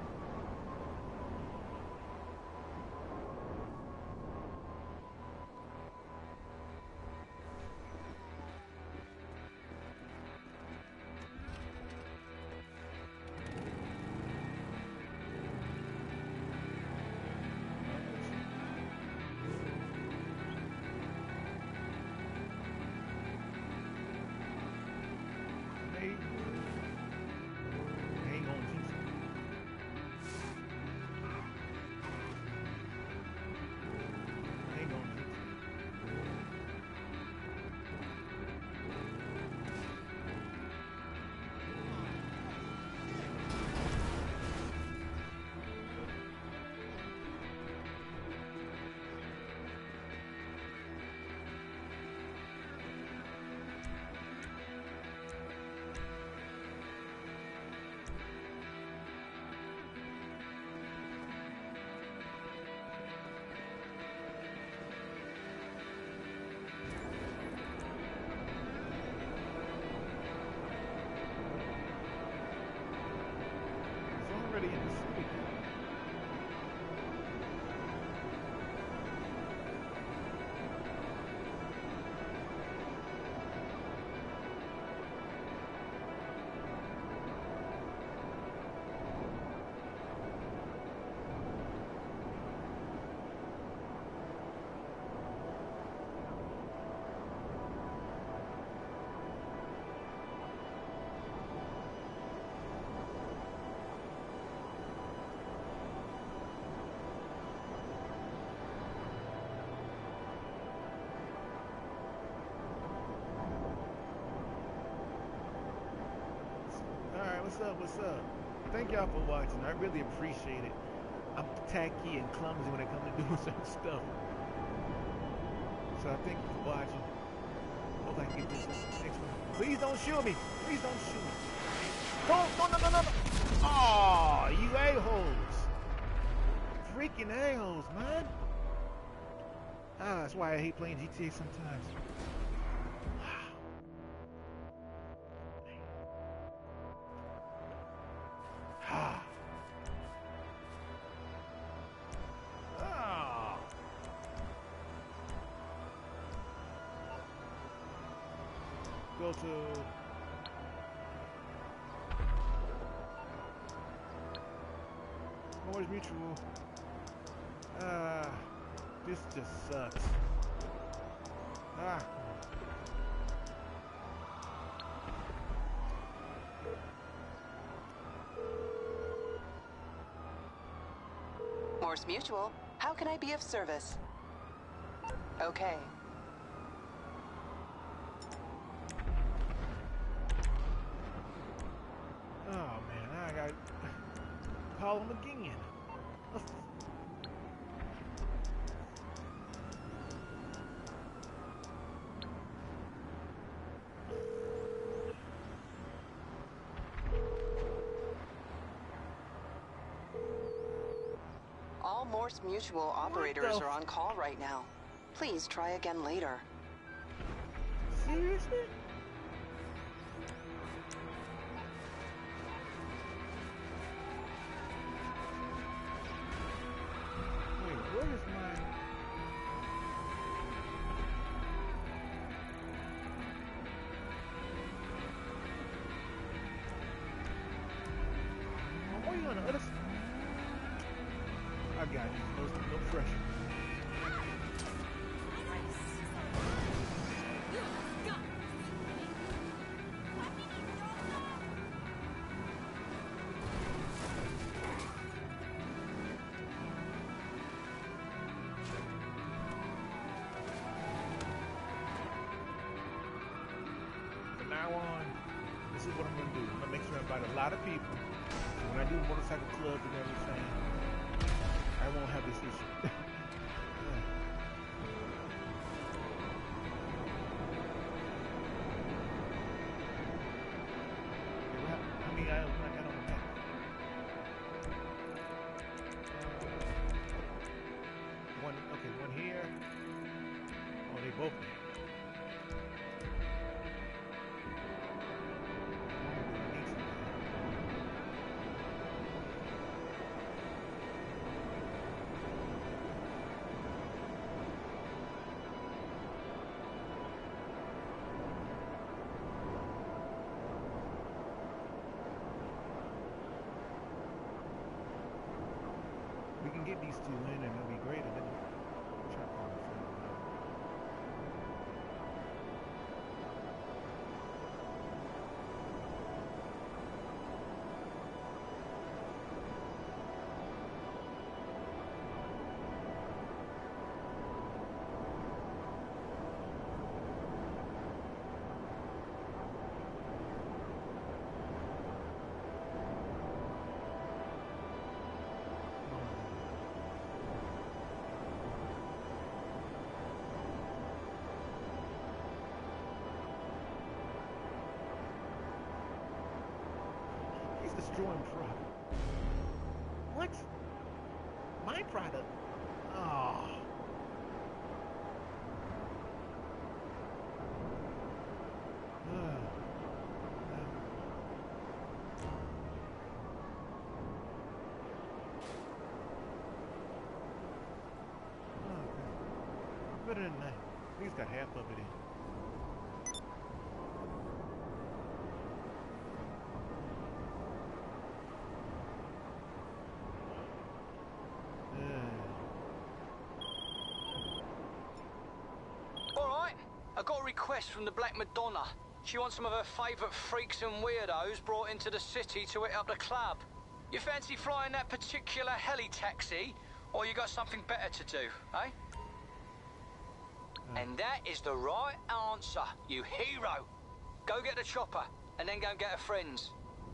Speaker 1: Already in the city. What's up? Thank y'all for watching. I really appreciate it. I'm tacky and clumsy when it comes to doing certain stuff. So I thank you for watching. Hope I can get this next one. Please don't shoot me. Please don't shoot me. No. Aw, you a-holes. Freaking a-holes, man. That's why I hate playing GTA sometimes. Go to Motors Mutual. This just sucks.
Speaker 16: Morse Mutual, how can I be of service? Okay.
Speaker 1: Oh man, I gotta call him again.
Speaker 16: All Morse Mutual operators are on call right now. Please try again later.
Speaker 1: Seriously? Wait, where is my... Oh, you on the other side? I got it. No pressure. From now on, this is what I'm going to do. I'm going to make sure I invite a lot of people. So when I do motorcycle clubs and everything, I won't have this issue. How many items I got on the map? One here. Oh, they both. We can get these two in and it'll be great. And then we'll try to find a friend. Destroying product. What? My product? Oh. Better than that. He's got half of it in.
Speaker 15: I got a request from the Black Madonna. She wants some of her favourite freaks and weirdos brought into the city to hit up the club. You fancy flying that particular heli-taxi, or you got something better to do, eh? And that is the right answer, you hero. Go get the chopper, and then go and get her friends.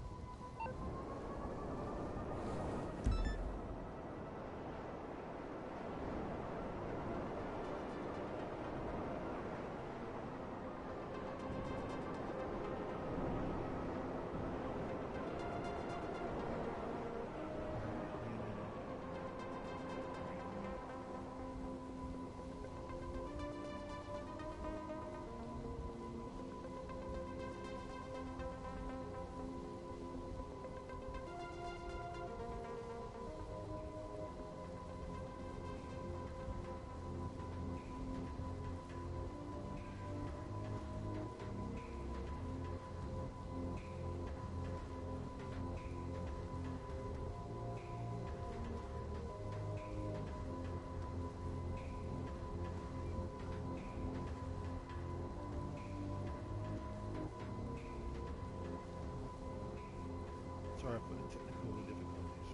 Speaker 15: Sorry for the technical difficulties.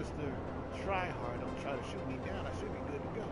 Speaker 1: Mr. Tryhard don't try to shoot me down, I should be good to go.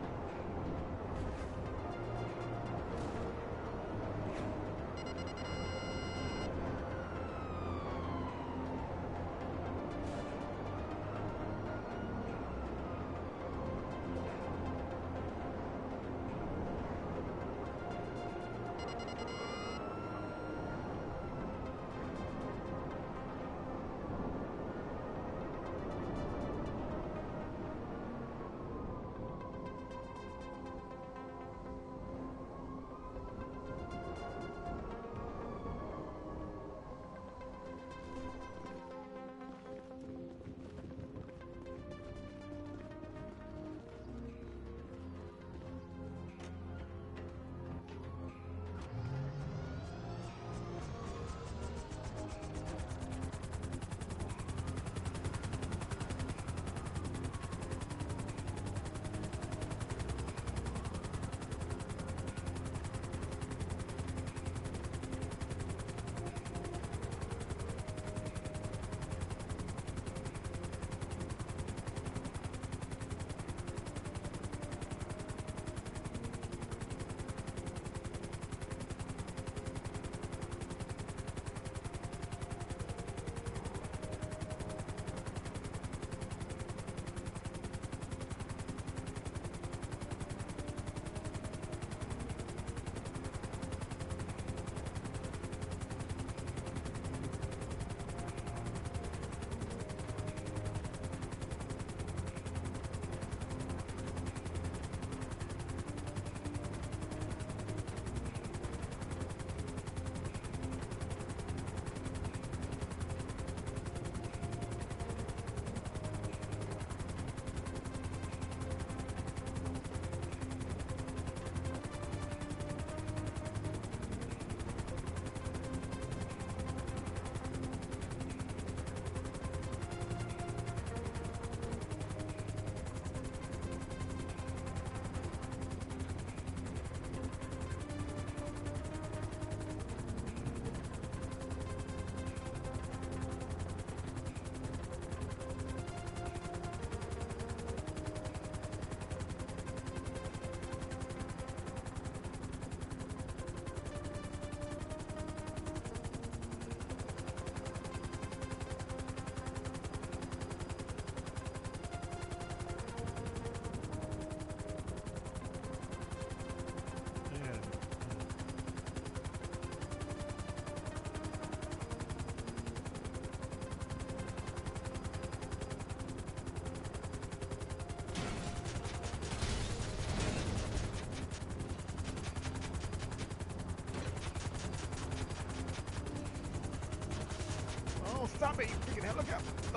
Speaker 1: Stop it, you freaking helicopter!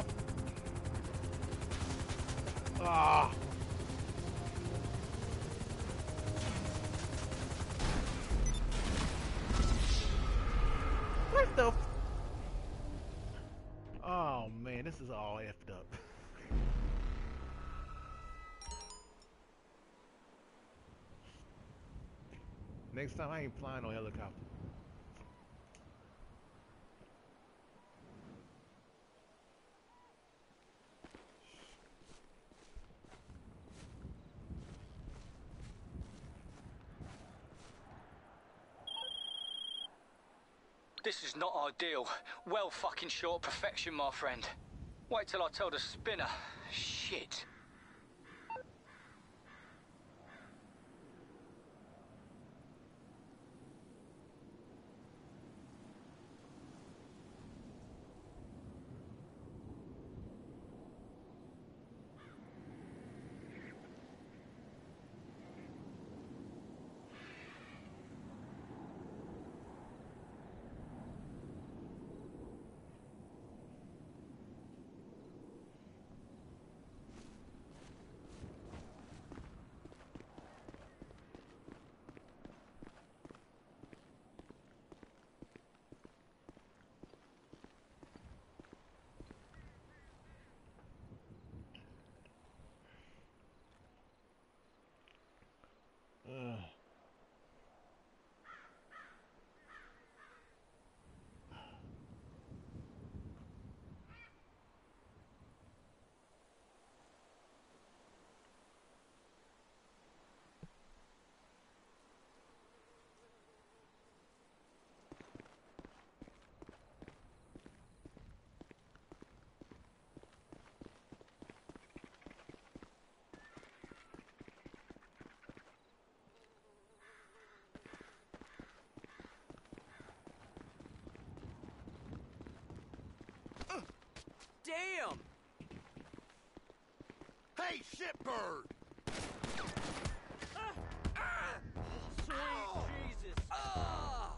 Speaker 1: Ah! What the? Oh man, this is all effed up. Next time I ain't flying no helicopter.
Speaker 15: This is not ideal. Well fucking short perfection, my friend. Wait till I tell the spinner. Shit.
Speaker 13: damn!
Speaker 17: Hey, shitbird!
Speaker 13: Sweet Jesus! Ah!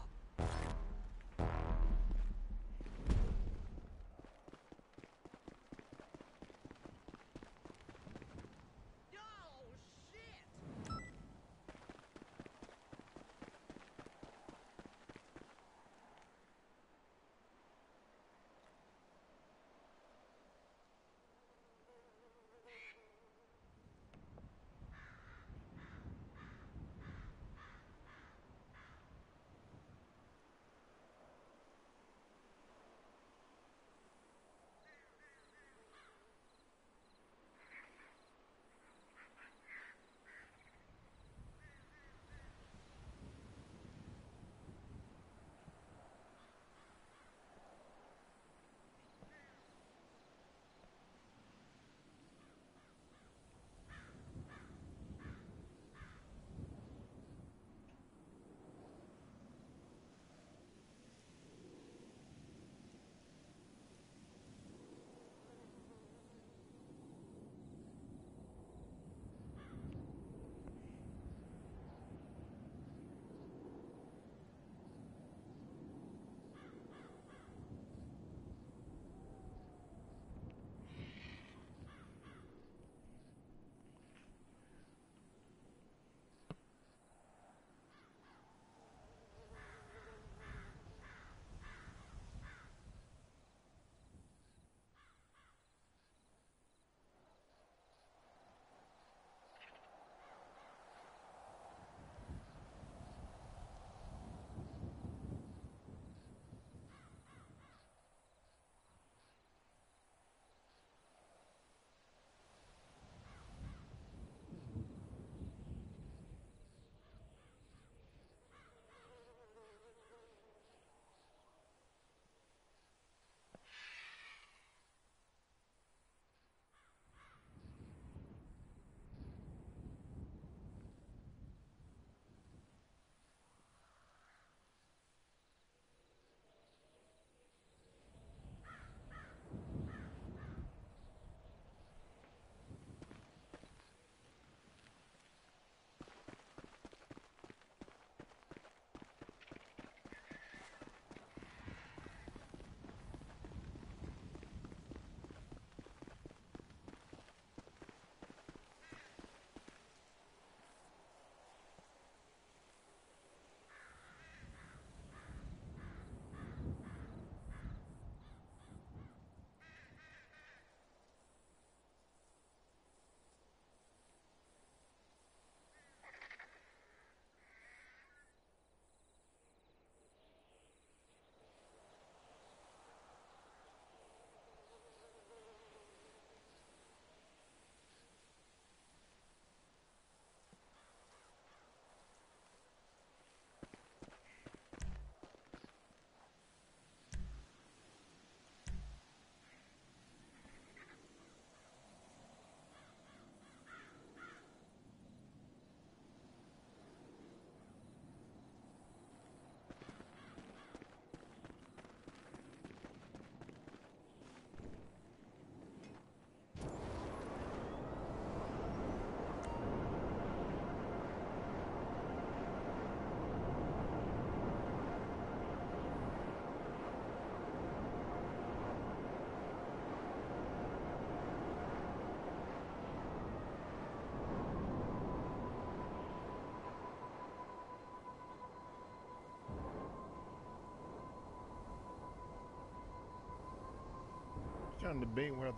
Speaker 1: Trying to debate whether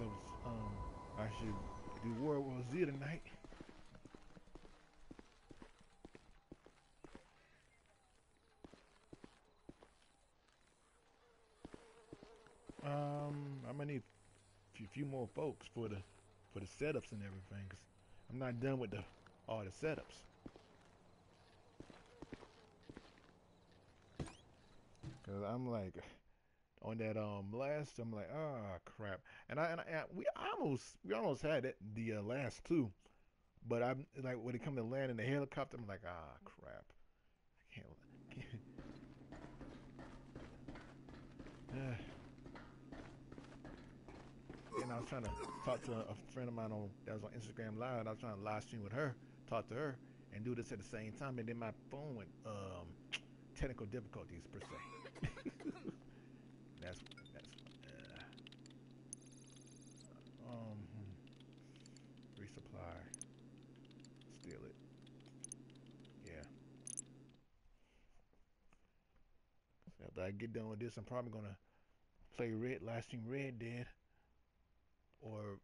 Speaker 1: I should do World War Z tonight. I'm gonna need a few more folks for the setups and everything, 'cause I'm not done with all the setups. 'Cause I'm like on that last, I'm like, ah, crap. And we almost had it the last two, but I'm like when it comes to landing the helicopter, I'm like, ah, crap. I can't. I was trying to talk to a friend of mine that was on Instagram Live, and I was trying to live stream with her, talk to her, and do this at the same time, and then my phone went technical difficulties per se. That's resupply, steal it. Yeah. So after I get done with this, I'm probably gonna play live stream Red Dead, or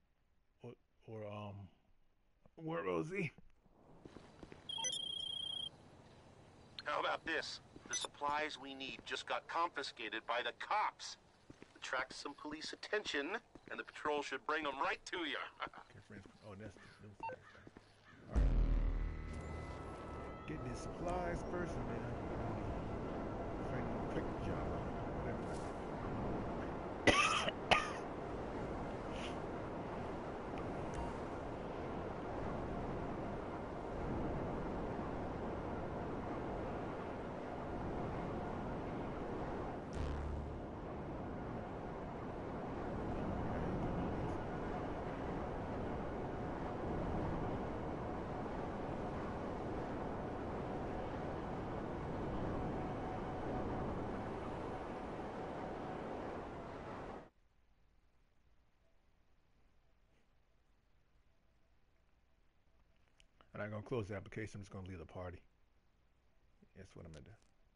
Speaker 1: World War Z.
Speaker 4: How about this? The supplies we need just got confiscated by the cops. Attract some police attention, and the patrol should bring them right to you.
Speaker 1: Okay, friends. Oh, that's all right. Get these supplies first, and then find a quick job. Whatever. I'm not going to close the application. I'm just going to leave the party. That's what I'm going to do.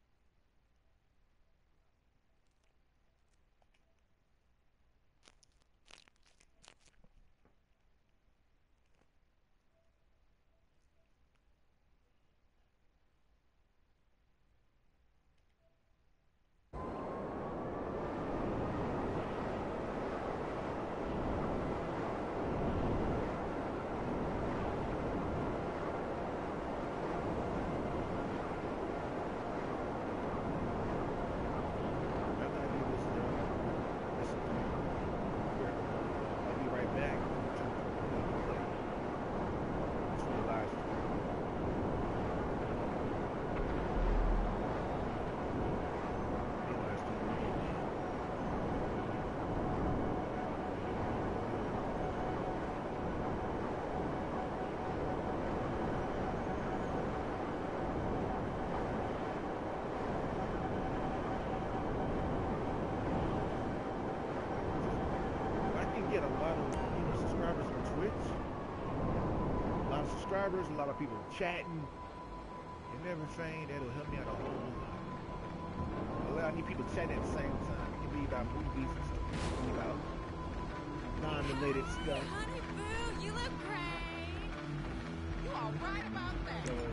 Speaker 1: Get a lot of subscribers on Twitch, a lot of subscribers, a lot of people chatting and everything. That'll help me out a whole lot. I need people chatting at the same time. It can be about movies and stuff. It can be about non-related stuff.
Speaker 17: Honey boo, you look great. You are right about that.
Speaker 1: So,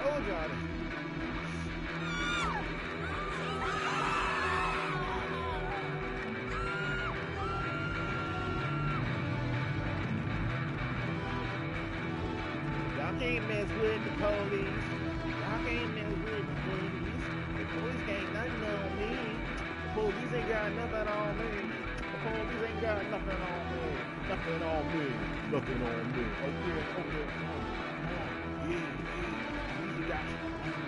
Speaker 1: told y'all. Y'all can't mess with the police. Y'all can't mess with the police. The police ain't nothing on me. The police ain't got nothing on me. The police ain't got nothing on me. Nothing on me. Nothing on me. Okay. Yeah. We got you.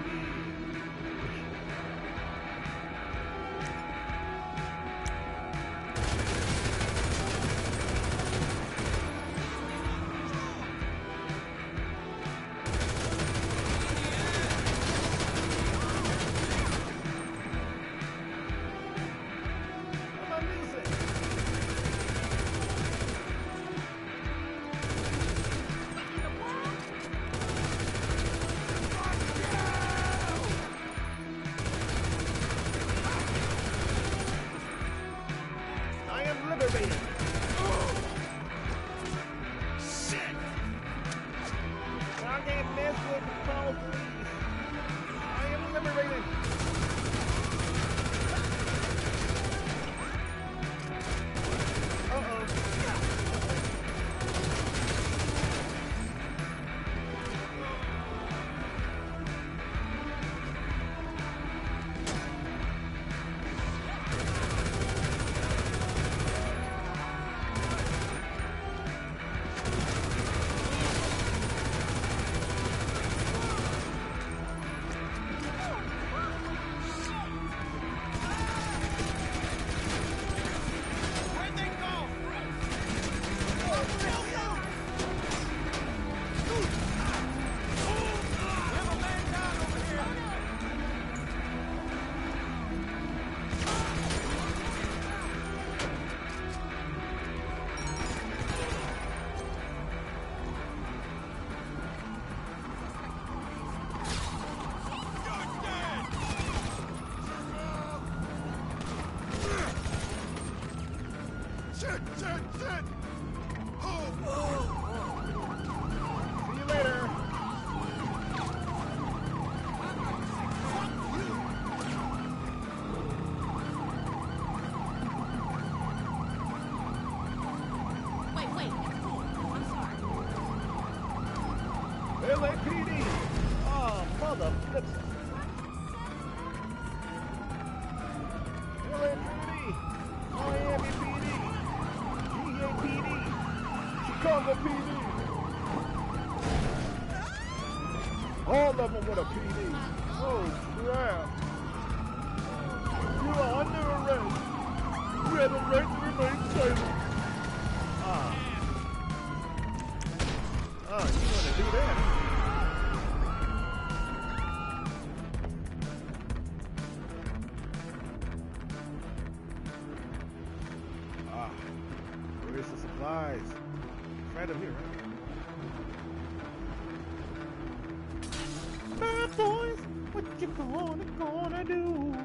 Speaker 1: LAPD! Oh, mother flipper. LAPD! Miami PD! GAPD! Chicago PD! All of them with a PD. Oh, crap. You are under arrest. You have the right to remain silent. You want to do that? Where's the supplies? It's right up here, right? Bad boys, what you gonna do?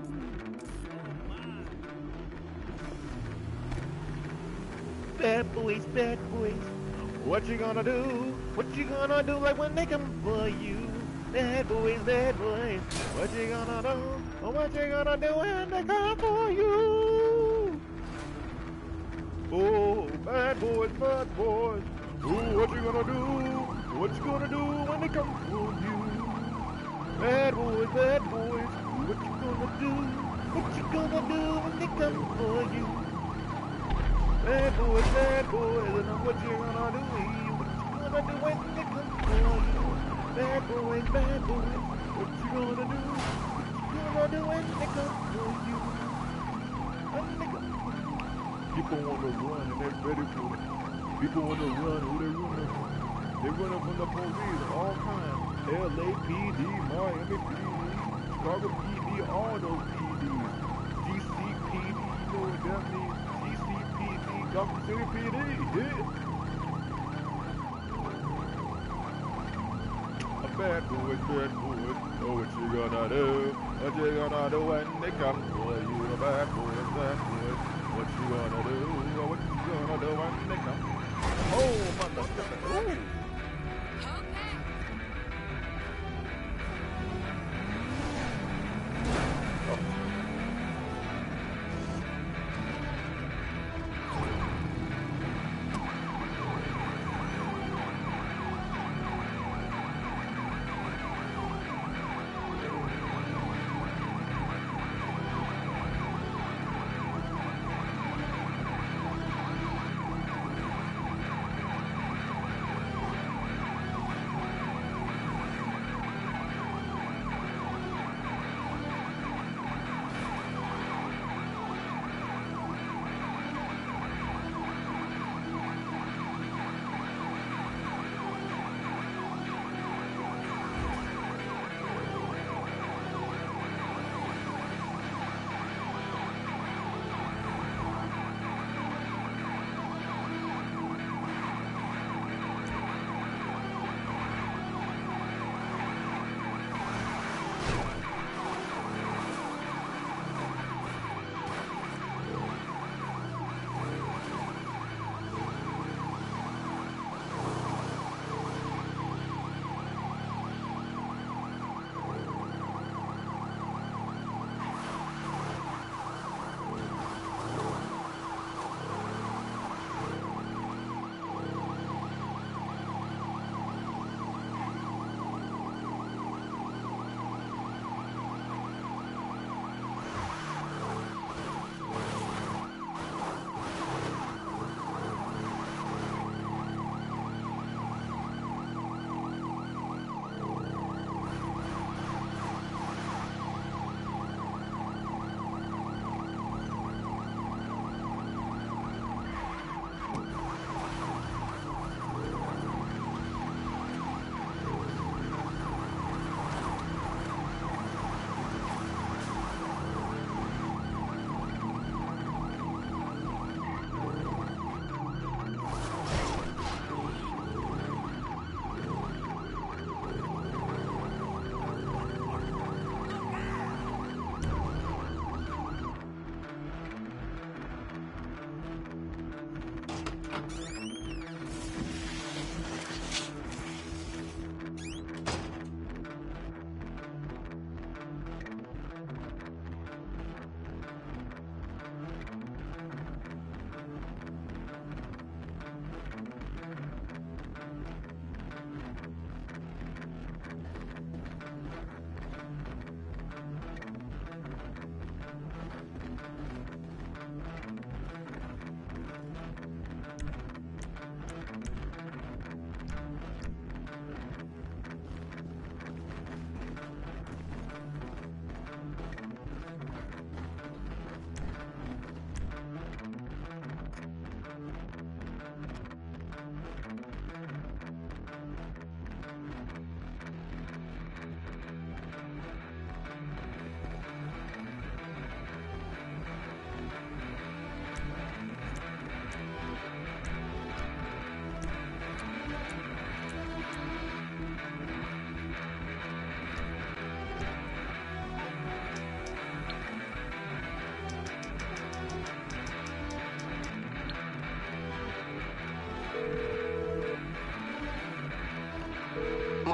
Speaker 1: Bad boys, what you gonna do? What you gonna do like when they come for you? Bad boys, what you gonna do? What you gonna do when they come for you? Oh, bad boys, oh, what you gonna do? What you gonna do when they come for you? Bad boys, what you gonna do? What you gonna do when they come for you? Bad boys, and what you gonna do? What you gonna do when they come for you? Bad boys, what you gonna do? What you gonna do when they come for you? People wanna run and they're ready for it. People wanna run, who they running from? They running from the police all time. LAPD, Miami PD, Chicago PD, all those PDs. GCPD, you know what that means? GCPD, Gotham City PD, yeah. A bad boys, know what you gonna do? What you gonna do when they come for you? A bad boys, what you gonna do? What you gonna do when they come? Oh, motherfucker! Ooh.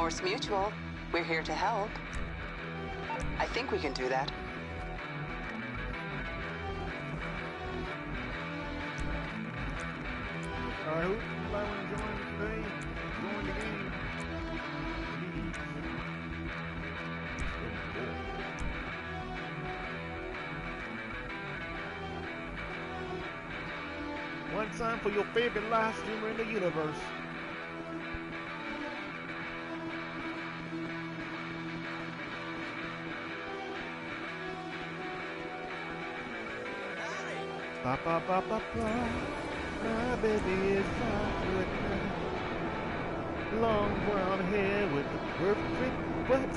Speaker 16: Morse Mutual. We're here to help. I think we can do that.
Speaker 1: Alright, who anybody want to join today? Join the game. One time for your favorite live streamer in the universe. Ba ba ba ba ba. My baby is 5'9", long brown hair with the perfect butt.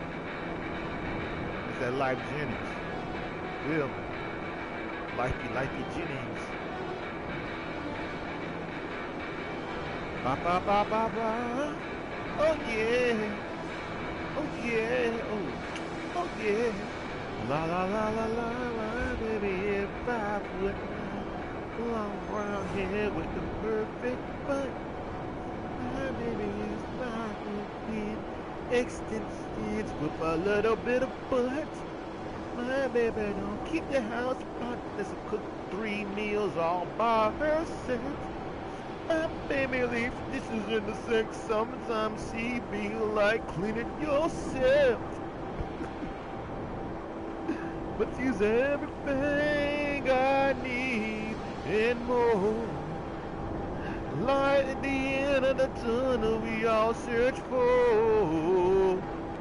Speaker 1: It's that Life Jennings. Will. Lifey Jennings. Ba ba ba ba ba. Oh yeah. Oh yeah. Oh yeah. La la la la la. My baby is 5'9", long brown hair with the perfect butt. My baby is 5'10", extensions with a little bit of butt. My baby don't keep the house hot. Let's cook 3 meals all by herself. My baby leaves dishes in the sink. Sometimes she be like, clean it yourself. But she's everything I need and more. Light at the end of the tunnel we all search for.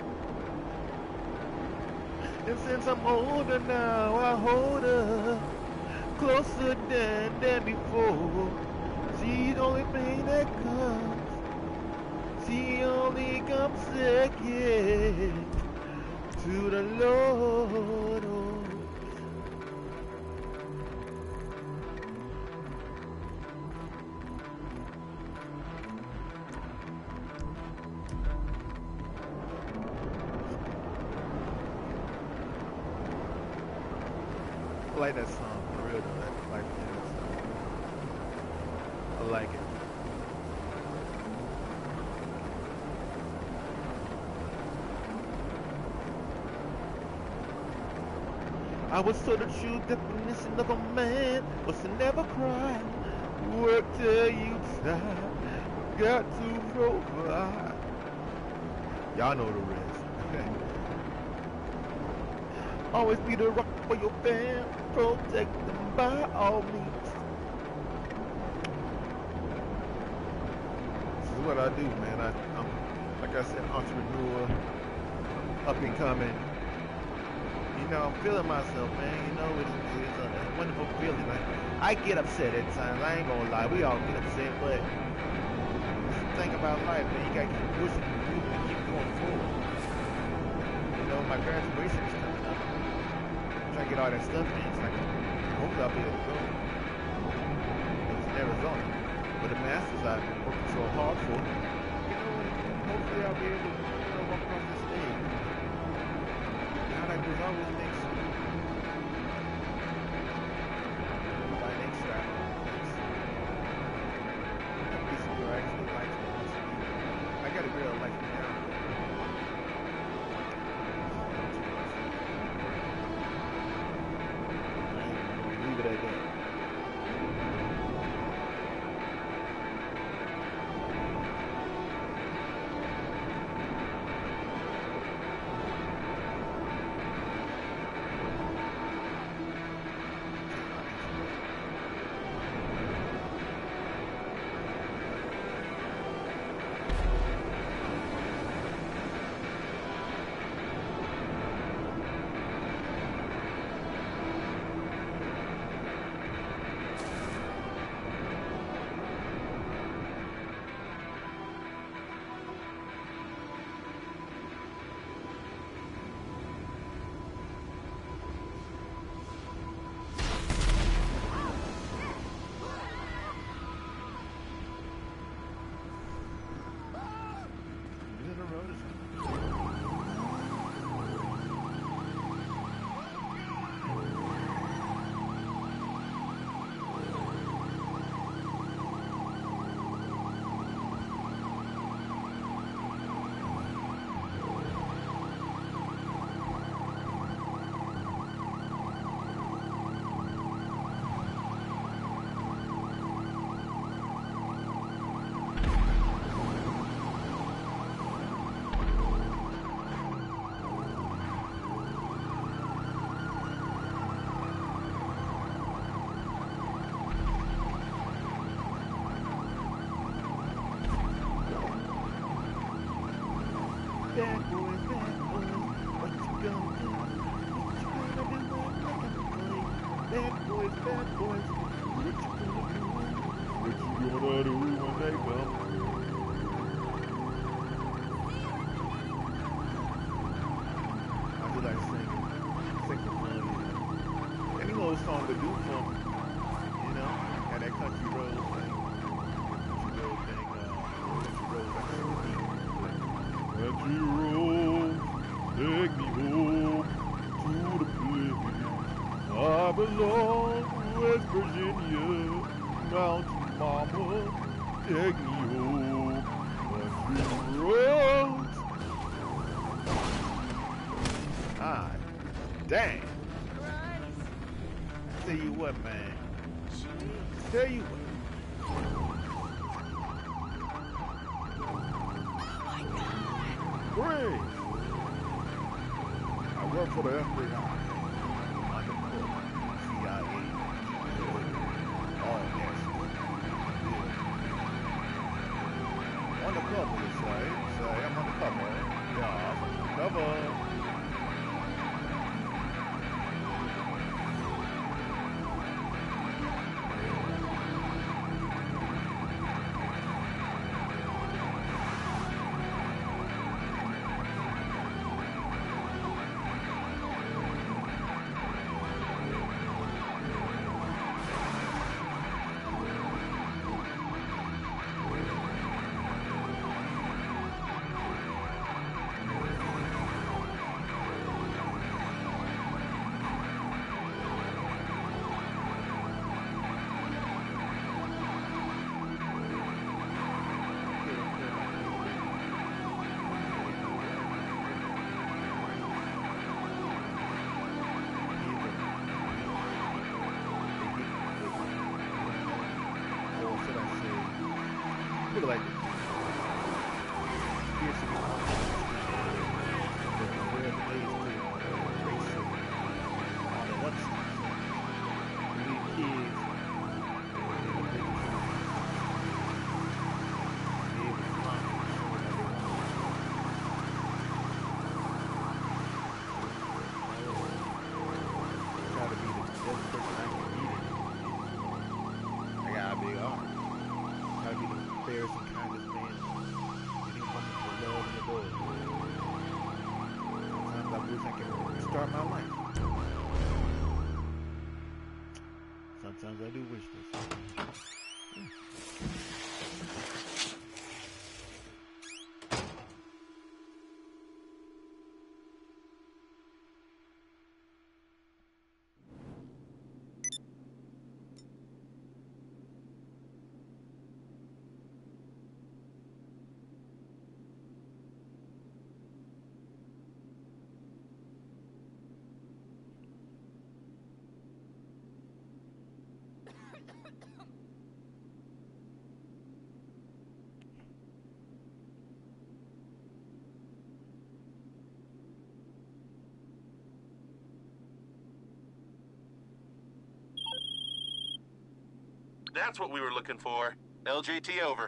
Speaker 1: And since I'm older now, I hold her closer than before. She's the only thing that comes. She only comes second to the Lord. I like that song for real though. That Life Jennings song. I like it. I was told the true definition of a man was to never cry. Work till you die. Got to provide. Y'all know the rest. Always be the rock for your fam. Protect them by all means. This is what I do, man. I'm, like I said, entrepreneur, up and coming. You know, I'm feeling myself, man. You know, it's a wonderful feeling. I get upset at times. I ain't gonna lie. We all get upset, but it's the thing about life, man. You gotta keep pushing and moving and keep going forward. You know, my graduation is coming up. I'm trying to get all that stuff in. It's like, hopefully I'll be able to go. It was in Arizona. But the masters I've been working so hard for, you know, hopefully I'll be able to, you know, walk across the stage. All I do is always make sure my next track is this girl actually likes me. I got a girl that likes me now. Leave it at that. bad boys. What you gonna do? What you gonna do when they come? I feel like sing for fun, you know. Any little song to do for me, you know. Got that country road thing. Country road thing, country road, take me home to the place I belong to West Virginia, Mountain Mama, take me home, country roads. Ah, dang. Tell you what, man. Tell you what. Great. I work for the FBI. Undercover. CIA. All that shit. Yeah. Undercover, you say. I'm undercover. Yeah, I'm undercover. Look like this. Here's some red blaze to racing on the other side. We need kids. Be able to fly and show what they want. Try to be the best person I can be. I got a big heart. Try to be the fairest and kindest man. Getting women for love and adored. Sometimes I wish I could restart my life. Sometimes I do wish this.
Speaker 4: That's what we were looking for. LJT over.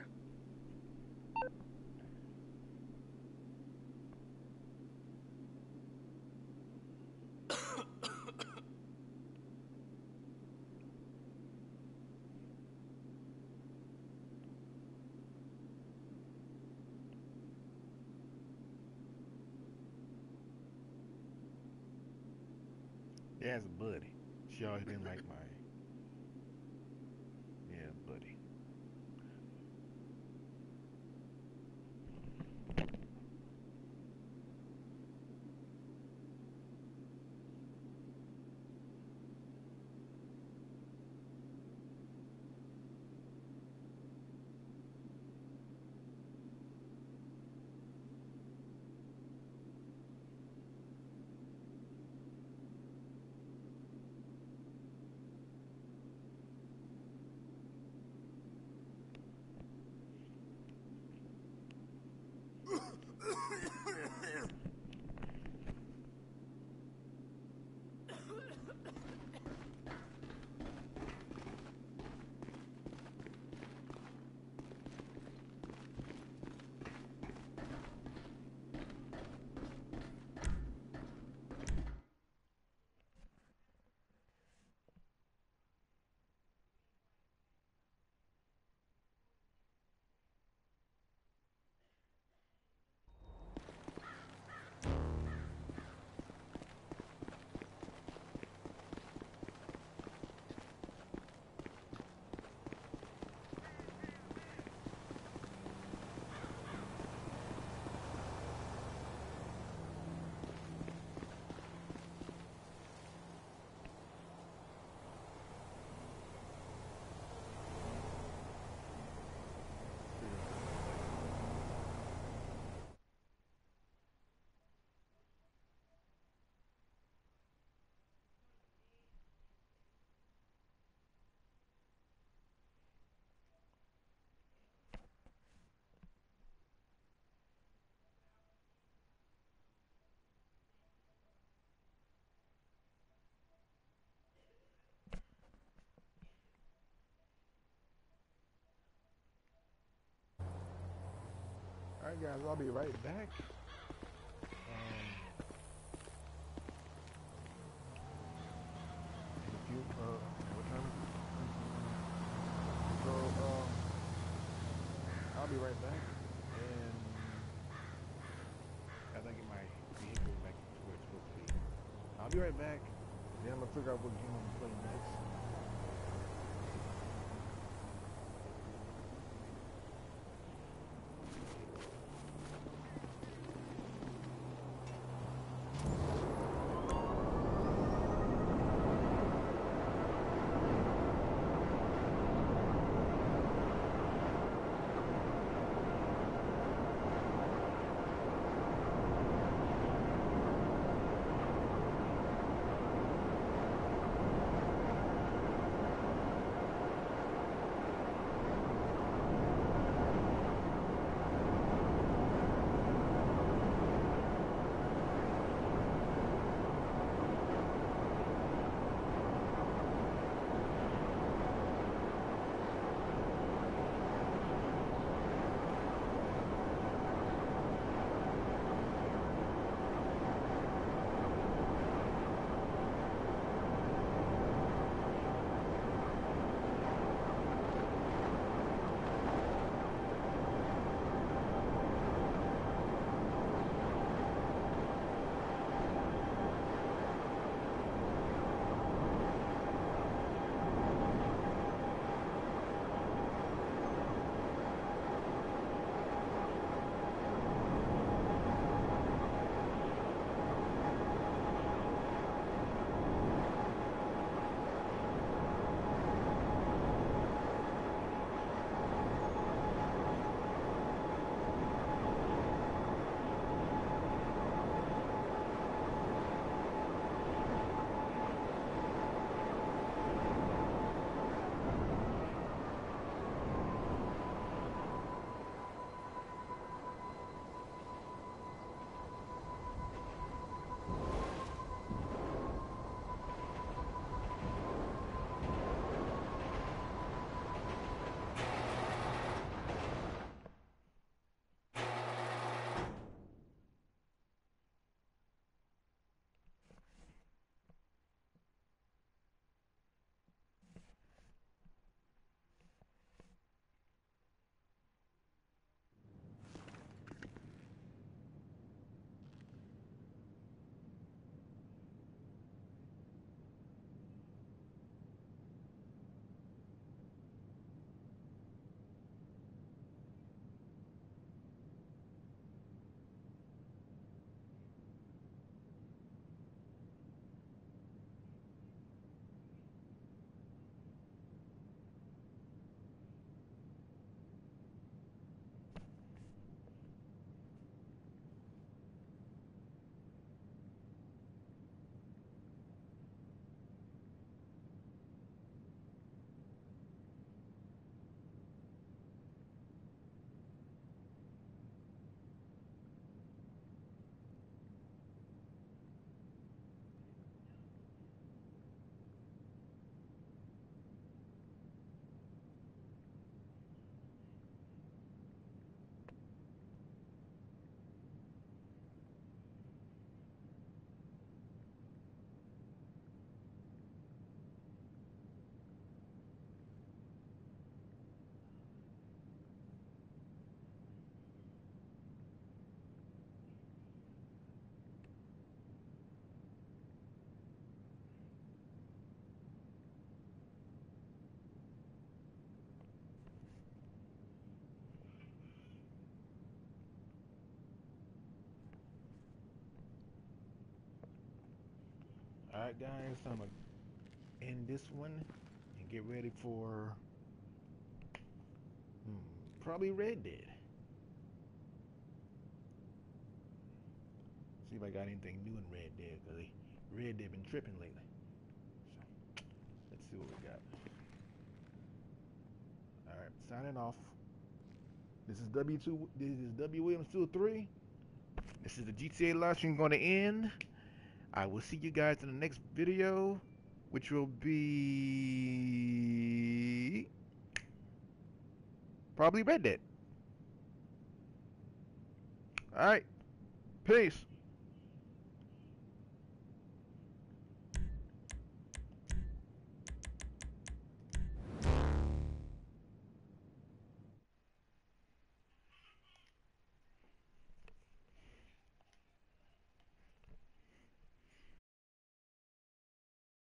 Speaker 1: That's a buddy. She always been like my buddy. Alright guys, I'll be right back. In a few, what time is it? So, I'll be right back, and as I get my vehicle back to where it's supposed to be. I'll be right back, then I'm gonna figure out what game I'm gonna play next. Alright guys, so I'm gonna end this one and get ready for probably Red Dead. See if I got anything new in Red Dead, because Red Dead been tripping lately. So let's see what we got. Alright, signing off. This is W Williams 203. This is the GTA live stream going to end. I will see you guys in the next video, which will be probably Red Dead. All right. Peace.